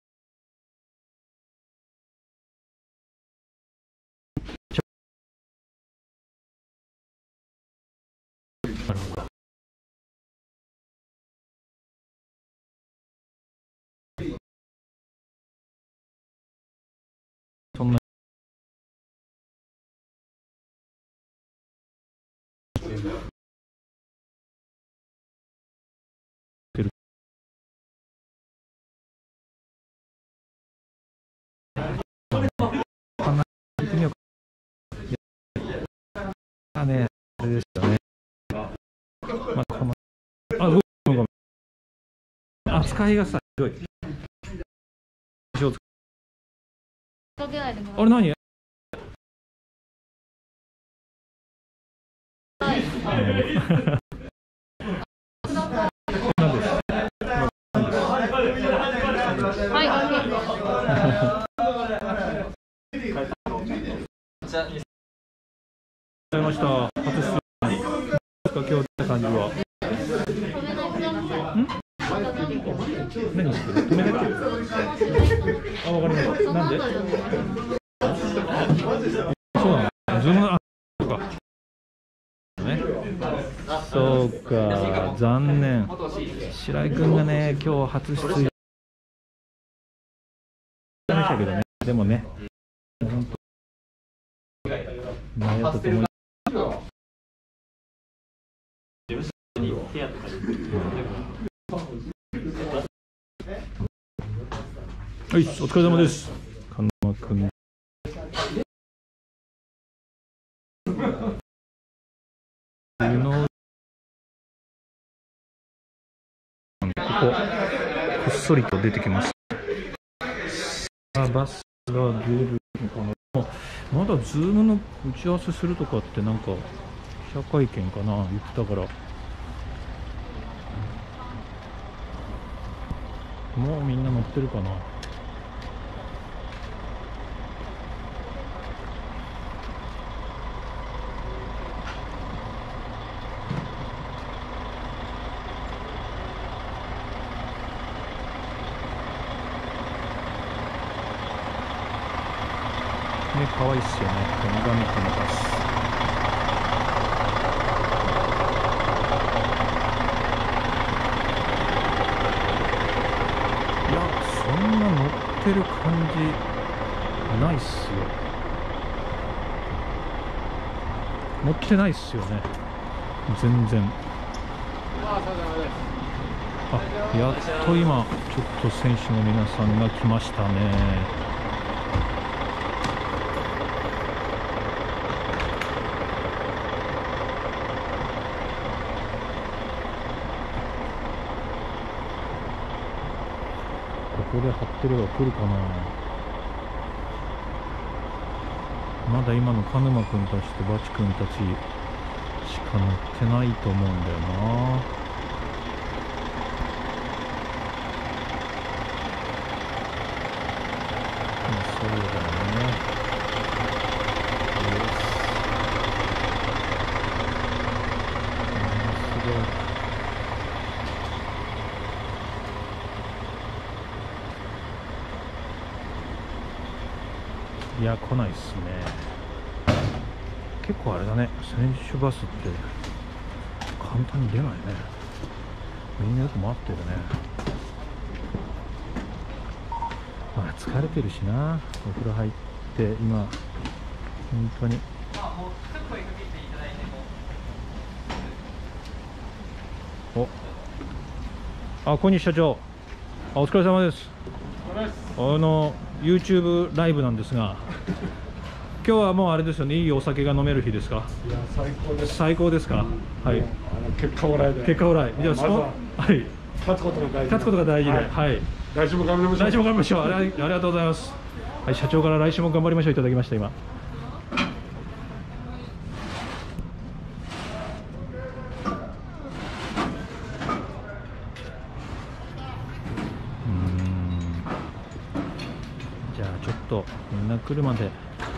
なるほど。そんなてる聞いてみようか。あね、あれですよね。まあ、このあ、ごめんごめん。扱いがさ、ひどい。あれ何？ありました。初出演。今日って感じは。ん？何してる？止めてる？あ、わかりました。なんで？そうなの。ズーム、あ、そうか。ね。そうか。残念。白井君がね、今日初出演。でしたけどね。でもね。本当。悩ったと思い。はい、お疲れ様です。金間君。のこここっそりと出てきます。バスが出るのかな。まだズームの打ち合わせするとかってなんか記者会見かな言ってたから、もうみんな乗ってるかな。ね、可愛いっすよね。ウミガメキのバス。 ってる感じないっすよ。乗ってないっすよね、全然。あ、やっと今ちょっと選手の皆さんが来ましたね。ここで張ってれば来るかな。まだ今の鹿沼君たちとバチ君たちしか乗ってないと思うんだよな。そうだよね。すごい。いや、来ないっすね。結構あれだね、選手バスって簡単に出ないね。みんなよく待ってるね。まあ疲れてるしな。お風呂入って今本当に。お、あ、小西社長、あ、お疲れ様です。あの YouTube ライブなんですが、今日はもうあれですよね、いいお酒が飲める日ですか。 いや、最高です。 最高ですか。はい。 あの結果オーライで。 結果オーライ。じゃあ、その、はい。 勝つことが大事。 勝つことが大事で、はい。はい、 来週も頑張りましょう。 来週も頑張りましょう。あり、ありがとうございます。はい、社長から来週も頑張りましょういただきました今。みんな来るまで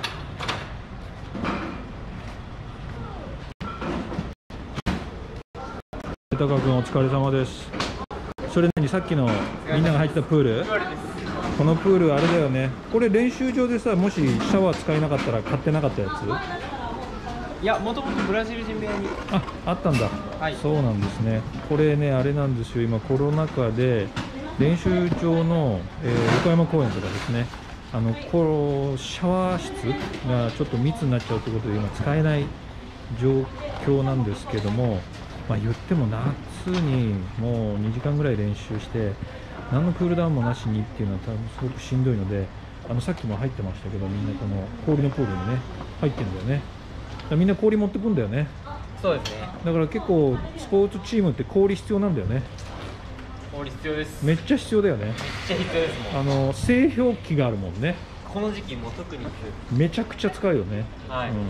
豊川君お疲れ様です。それにさっきのみんなが入ったプール、このプールあれだよね、これ練習場でさ、もしシャワー使えなかったら買ってなかったやつ。 いや、もともとブラジル人部屋にあ、あったんだ、はい、そうなんですね。これね、あれなんですよ、今コロナ禍で練習場の、えー、横山公園とかですね、あのこうシャワー室がちょっと密になっちゃうということで今使えない状況なんですけども、まあ、言っても夏にもうにじかんぐらい練習して何のクールダウンもなしにっていうのは多分すごくしんどいので、あのさっきも入ってましたけど、みんなこの氷のプールにね入ってるんだよね。だからみんな氷持ってくんだよね。 そうですね。 だから結構スポーツチームって氷必要なんだよね。 氷必要です。 めっちゃ必要だよね。 めっちゃ必要ですもん。 あの製氷機があるもんね。 この時期も特にめちゃくちゃ使うよね。 はい。うん、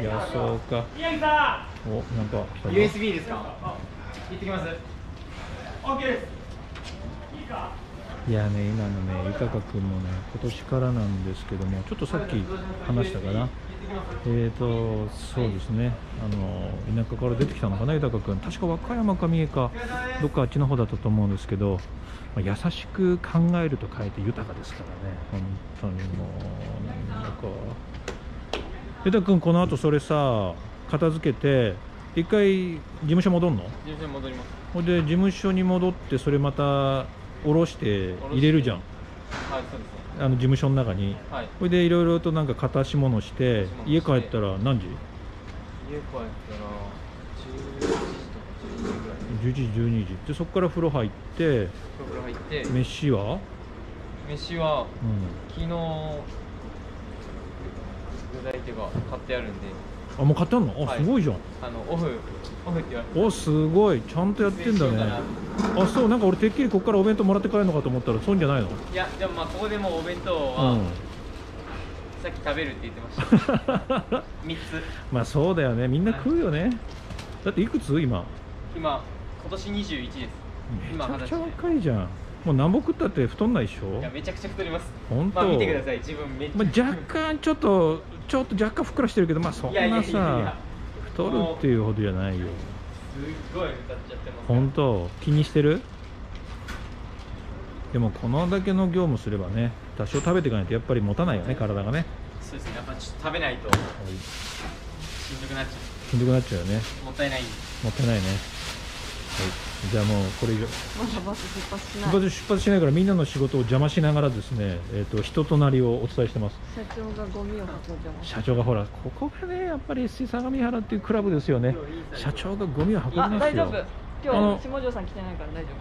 いや、そうか。 宮城さん。お、なんか来たぞ。 ユーエスビー ですか。行ってきます。オッケーです。いいか。 いやね、今のね、豊君もね、今年からなんですけども、ちょっとさっき話したかな。えーと、そうですね、あの田舎から出てきたのかな、豊君、確か和歌山か三重か、どっかあっちの方だったと思うんですけど、まあ、優しく考えると書いて豊かですからね、本当にもう、なんか、豊君、この後それさ、片付けて、一回、事務所戻るの？ 事務所に戻ります。 ほんで、事務所に戻って、それまた下ろして入れるじゃん。 はい、そうですね。 あの事務所の中に、はい、それでいろいろとなんか片し物して、家帰ったら何時？ 家帰ったらじゅういちじとかじゅういちじ、じゅうにじで、そこから風呂入って、風呂入って飯は飯は、うん、昨日具材っていうか買ってあるんで。 あ、もう買ってあるの？あ、はい、すごいじゃん。 あのオフオフって言われて。 お、すごい、ちゃんとやってんだね。あ、そう、なんか俺てっきりここからお弁当もらって帰るのかと思ったらそうじゃないの？ いや、でもまあここでもお弁当は、うん、さっき食べるって言ってましたみっつ。まあそうだよね、みんな食うよね。だっていくつ今？今今年にじゅういちです。 めちゃくちゃ若いじゃん。もう何本食ったって太んないでしょ？ いや、めちゃくちゃ太ります。 本当。 まあ見てください、自分めっちゃ、 まあ、若干ちょっとちょっと若干ふっくらしてるけど、まあそんなさ太るっていうほどじゃないよ。 すごい歌っちゃってます。 本当気にしてる？でもこのだけの業務すればね、多少食べていかないとやっぱり持たないよね、体がね。 そうですね、やっぱちょっと食べないと、はい、しんどくなっちゃう。 しんどくなっちゃうよね。 もったいない。 もったいないね。はい。 じゃあもうこれ以上まだバス出発しない。 出発出発しないからみんなの仕事を邪魔しながらですね、えっと人となりをお伝えしてます。 社長がゴミを運んでます。 社長がほらここがねやっぱり エスシー 相模原っていうクラブですよね。社長がゴミを運びますよ。 あ、大丈夫。 あ今の日下條さん来てないから大丈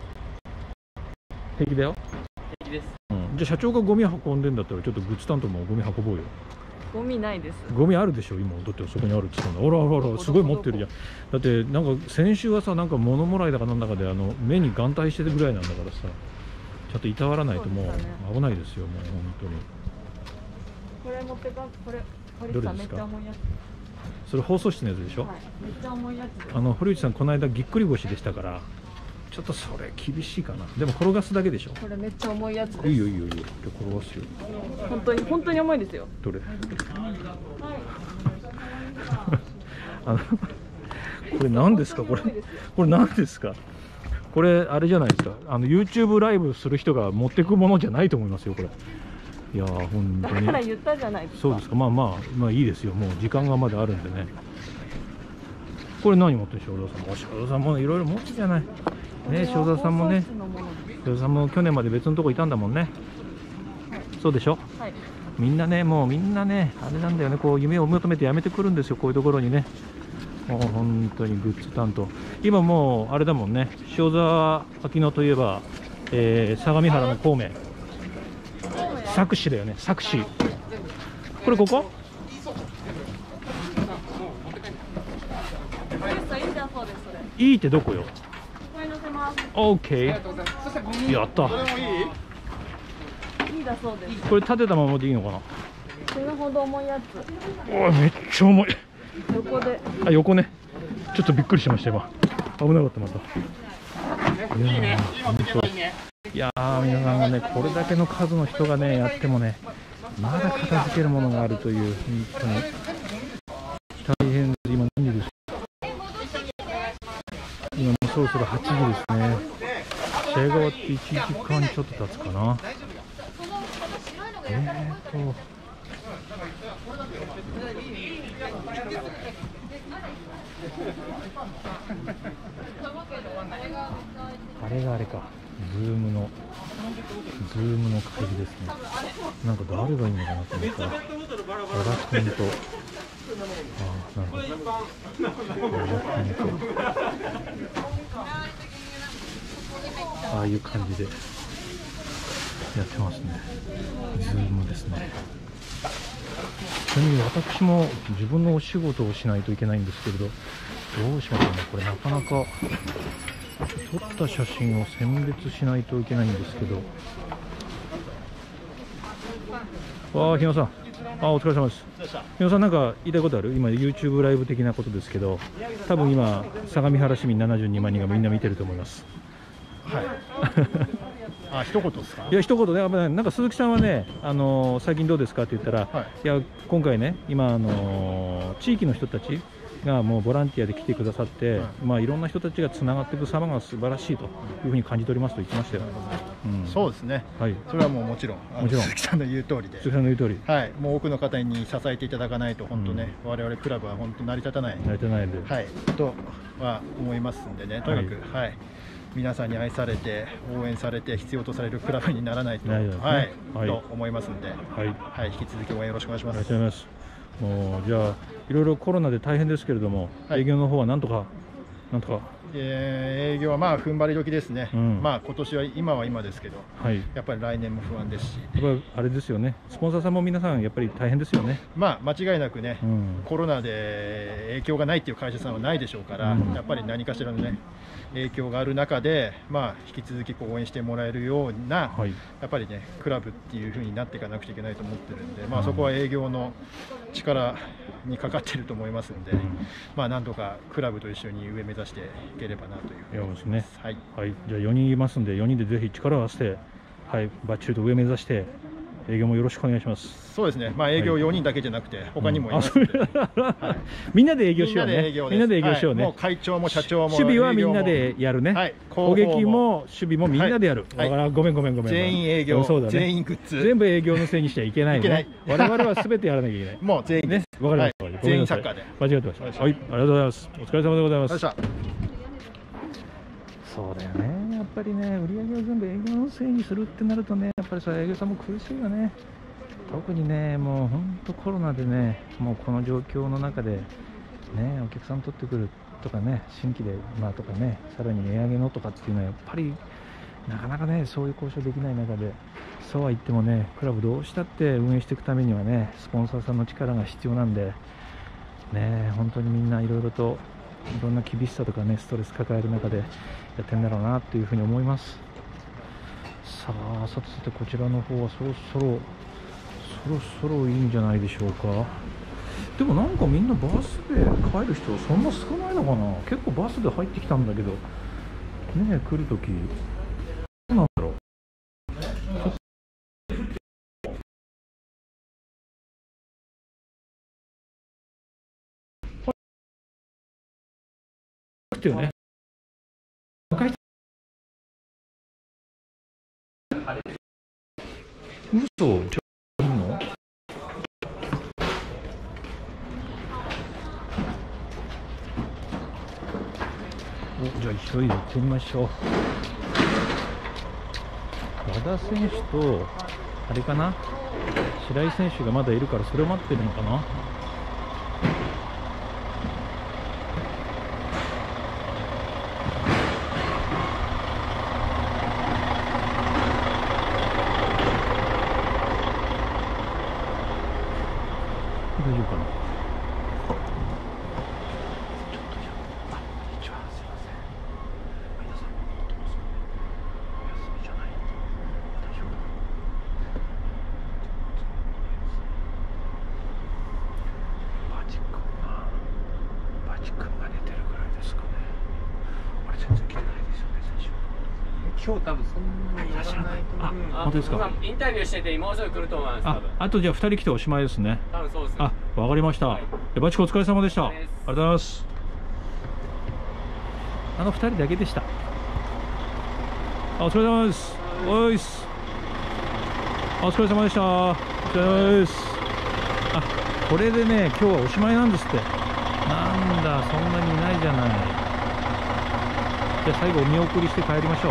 平気だよ。 平気です。 うん、じゃあ社長がゴミ運んでんだったらちょっとグッズ担当もゴミ運ぼうよ。 夫。ゴミないです。 ゴミあるでしょ今。だってそこにあるって言ったんだ。ほらほらほらすごい持ってるじゃん。だってなんか先週はさなんか物もらいだかなんだかであの目に眼帯してるぐらいなんだからさ、ちょっといたわらないともう危ないですよもう本当に。 これ持ってかこれ堀ど内さんめれですかっちゃ重いやつ。 それ放送室のやつでしょ。 はい。めっちゃ重いやつです。 あの堀内さんこの間ぎっくり腰でしたからちょっとそれ厳しいかな。でも転がすだけでしょ。 これめっちゃ重いやつです。 いいよいいよいいよ。じゃあ転がすよ。 本当に本当に重いですよ。 どれあのこれ何ですかこれこれ何ですかこれあれじゃないですか。あの YouTube ライブする人が持ってくものじゃないと思いますよこれ。いやー本当に。 だから言ったじゃないですか。 そうですか。まあまあまあいいですよ。もう時間がまだあるんでね。これ何持ってる塩田さんも。塩田さんもいろいろ持つじゃない。ね、塩田さんもね。塩田さんも去年まで別のとこいたんだもんね。そうでしょ。 はい。 みんなね、もうみんなね、あれなんだよね、こう夢を求めてやめてくるんですよ、こういうところにね。もう本当にグッズ担当。今もうあれだもんね、塩沢秋野といえば、えー、相模原の孔明。佐久市だよね、佐久市。これここ？いいってどこよ？ これ乗せます。 オーケー。やった。 いいだそうです。 これ立てたままでいいのかな？ 死ぬほど重いやつ。 おいめっちゃ重い。 横で。 あ、横ね。ちょっとびっくりしました今。危なかったまた。いやー、いやー皆さんがねこれだけの数の人がねやってもねまだ片付けるものがあるという本当に大変です。今何時ですか？今もうそろそろはちじですね。試合が終わっていちじかんちょっと経つかな。えーとあれがあれか、ズームのズームの会議ですね。なんか誰がいいのかなと思ったら、小田君と、ああ、なるほど、小田君と、ああいう感じでやってますね。ズームですね。ちなみに私も自分のお仕事をしないといけないんですけれど、どうしましょうね。これなかなか撮った写真を選別しないといけないんですけど。わあ、日野さん、あ、お疲れ様です。日野さん、なんか言いたいことある？今 YouTube ライブ的なことですけど、多分今相模原市民ななじゅうにまんにんがみんな見てると思います。 はい。あ、一言ですか？ いや、一言ね、なんか鈴木さんはね、あのー、最近どうですかって言ったら、はい、いや、今回ね、今、あのー、地域の人たちがもうボランティアで来てくださって、はい、まあいろんな人たちがつながっていく様が素晴らしいというふうに感じておりますと言ってましたよ。 うん、そうですね、はい、それはもうもちろん、もちろん鈴木さんの言う通りで、 鈴木さんの言う通り、 はい、もう多くの方に支えていただかないと、本当ね、われわれクラブは本当成り立たない、 成り立たないで、 はい、とは思いますんでね、とにかく、はい、はい、皆さんに愛されて、応援されて、必要とされるクラブにならないと、ね、はい、はい、と思いますんで、はい、はい、引き続き応援よろしくお願いします。 ありがとうございます。もうじゃあいろいろコロナで大変ですけれども、はい、営業の方はなんとかなんとか、 えー、営業はまあ踏ん張り時ですね、うん、まあ今年は今は今ですけど、はい、やっぱり来年も不安ですし、 やっぱあれですよね、スポンサーさんも皆さんやっぱり大変ですよね。 まあ間違いなくね、うん、コロナで影響がないっていう会社さんはないでしょうから、うん、やっぱり何かしらのね影響がある中で、まあ、引き続きこう応援してもらえるような、はい、やっぱりねクラブっていう風になっていかなくちゃいけないと思ってるんで、まあ、そこは営業の力にかかっていると思いますんで、うん、まあなんとかクラブと一緒に上目指していければなというふうに思います。 ね、はい、はい、じゃあよにんいますんでよにんでぜひ力を合わせて、はい、バッチリと上目指して営業もよろしくお願いします。 そうですね、まあ、営業よにんだけじゃなくて、はい、他にもいますので、うん、はい、 みんなで営業しようね。みんなで営業しようね。 はい、もう会長も社長も守備はみんなでやるね。はい、攻撃も守備もみんなでやる。はい、だからごめんごめんごめん。 全員営業、そうだね、全員グッズ。 全部営業のせいにしちゃいけないね。我々はすべてやらなきゃいけない。 もう全員ね。わかりました。はい、 全員サッカーで。 間違ってました。はい、ありがとうございます。お疲れ様でございます。 そうだよね、やっぱりね、売り上げを全部営業のせいにするってなるとね、やっぱりそれ営業さんも苦しいよね。特にね、もう本当コロナでね、もうこの状況の中で、ね、お客さん取ってくるとかね、新規で、まあ、とかね、さらに値上げのとかっていうのは、やっぱりなかなかね、そういう交渉できない中で、そうは言ってもね、クラブどうしたって運営していくためにはね、スポンサーさんの力が必要なんで、ね、本当にみんないろいろと、いろんな厳しさとかね、ストレス抱える中でやってんだろうなというふうに思います。さあ、さてさて、こちらの方はそろそろ、そろそろいいんじゃないでしょうか。でもなんかみんなバスで帰る人はそんな少ないのかな。結構バスで入ってきたんだけど、ねえ、来るとき、どうなんだろう。ってよね。若い人嘘じゃいいの？お、じゃあ急いで行ってみましょう。和田選手とあれかな、白井選手がまだいるからそれを待ってるのかな。大丈夫かな。ちょっとじゃあ、あ、こんにちは、すいません。皆さんも乗ってますかね。お休みじゃない。大丈夫かな。バチ君が、バチ君が寝てるぐらいですかね。あれ全然来てないですよね、選手。 今日多分そんなにいらっしゃらないと思う。 あ、本当ですか。 今インタビューしててもうすぐ来ると思います。 あ、あとじゃあふたり来ておしまいですね。 多分そうですね。 あ、わかりました。はい、バチコお疲れ様でした。ありがとうございます。あのふたりだけでした。あ、お疲れ様です。おいっす。あ、お疲れ様でした。お疲れ様です。あ、これでね、今日はおしまいなんですって。なんだ、そんなにいないじゃない。じゃあ最後お見送りして帰りましょう。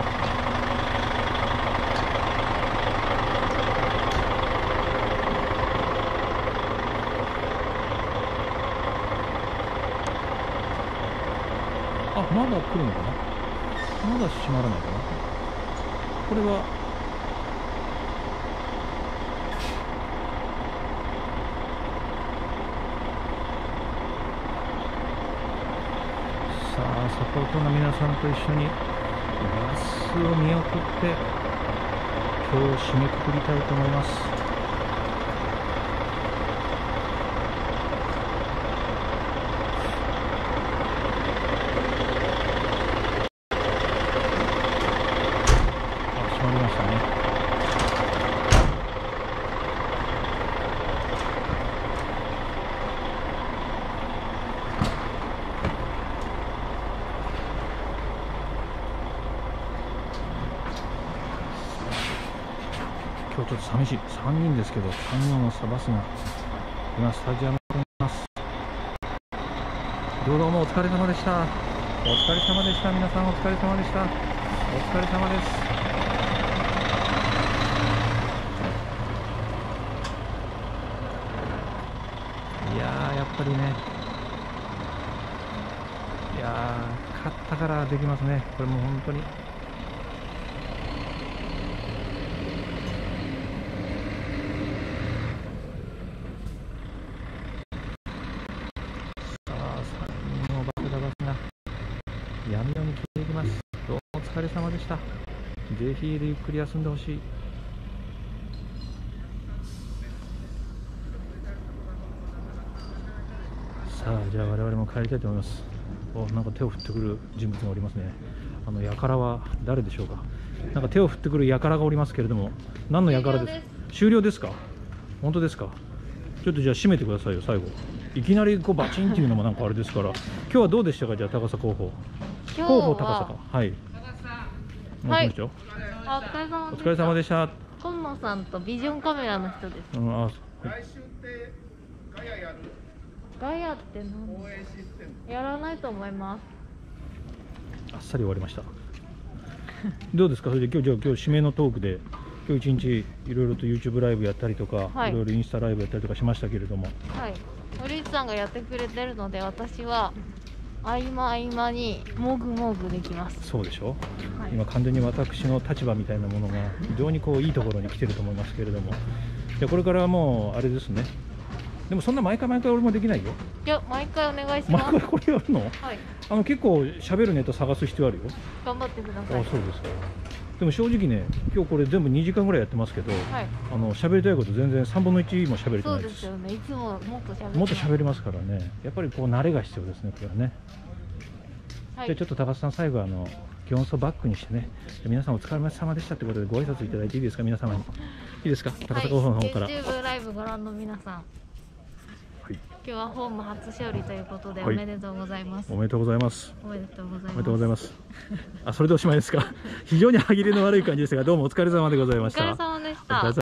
あ、まだ来るのかな。まだ閉まらないかな。これはさあ、サポートの皆さんと一緒にバスを見送って今日を締めくくりたいと思います。閉まりましたね。今日ちょっと寂しい。さんにんですけど、さんにんのバスが今スタジアムにいます。どうもお疲れ様でした。お疲れ様でした。皆さんお疲れ様でした。お疲れ様です。いやー、やっぱりね、いやー、勝ったからできますね。これもう本当に。闇夜に消えていきます。どうもお疲れ様でした。ぜひ家でゆっくり休んでほしい。さあ、じゃあ我々も帰りたいと思います。お、なんか手を振ってくる人物がおりますね。あの輩は誰でしょうか。なんか手を振ってくる輩がおりますけれども、何の輩ですか。終了ですか。本当ですか。ちょっとじゃあ締めてくださいよ、最後。いきなりこうバチンっていうのもなんかあれですから。今日はどうでしたか。じゃあ高さ候補。候補高さか。はい。はい。 あ、お疲れ様お疲れ様でした。 今野さんとビジョンカメラの人です。 うん、あ、はい、 来週ってガヤやる？ ガヤって何？やらないと思います。 あっさり終わりました。 どうですか、それで今日、じゃあ今日締めのトークで、今日一日いろいろと YouTube ライブやったりとか、はい、いろいろインスタライブやったりとかしましたけれども、 はい、堀内さんがやってくれてるので、私は合間合間にもぐもぐできます。 そうでしょ、 はい、 今完全に私の立場みたいなものが非常にこういいところに来てると思いますけれども、でこれからはもうあれですね。でもそんな毎回毎回俺もできないよ。 いや、毎回お願いします。 毎回これやるの？ はい。 あの結構喋るネタ探す必要あるよ。 頑張ってください。 あ、そうですか。でも正直ね、今日これ全部にじかんぐらいやってますけど、はい、あの喋りたいこと全然さんぶんのいちも喋れてないです。 そうですよね。いつももっと喋る。 もっと喋れますからね。やっぱりこう慣れが必要ですね、これはね。はい、じゃあちょっと高須さん、最後あのギョンソバックにしてね、皆さんお疲れ様でしたということでご挨拶いただいていいですか、皆様に。いいですか、高須候補の方から。 はい、YouTube ライブご覧の皆さん。はい、今日はホーム初勝利ということでおめでとうございます。 はい、おめでとうございます。 おめでとうございます。 おめでとうございます。あ、それでおしまいですか。非常に歯切れの悪い感じですが、どうもお疲れ様でございました。 お疲れ様でした。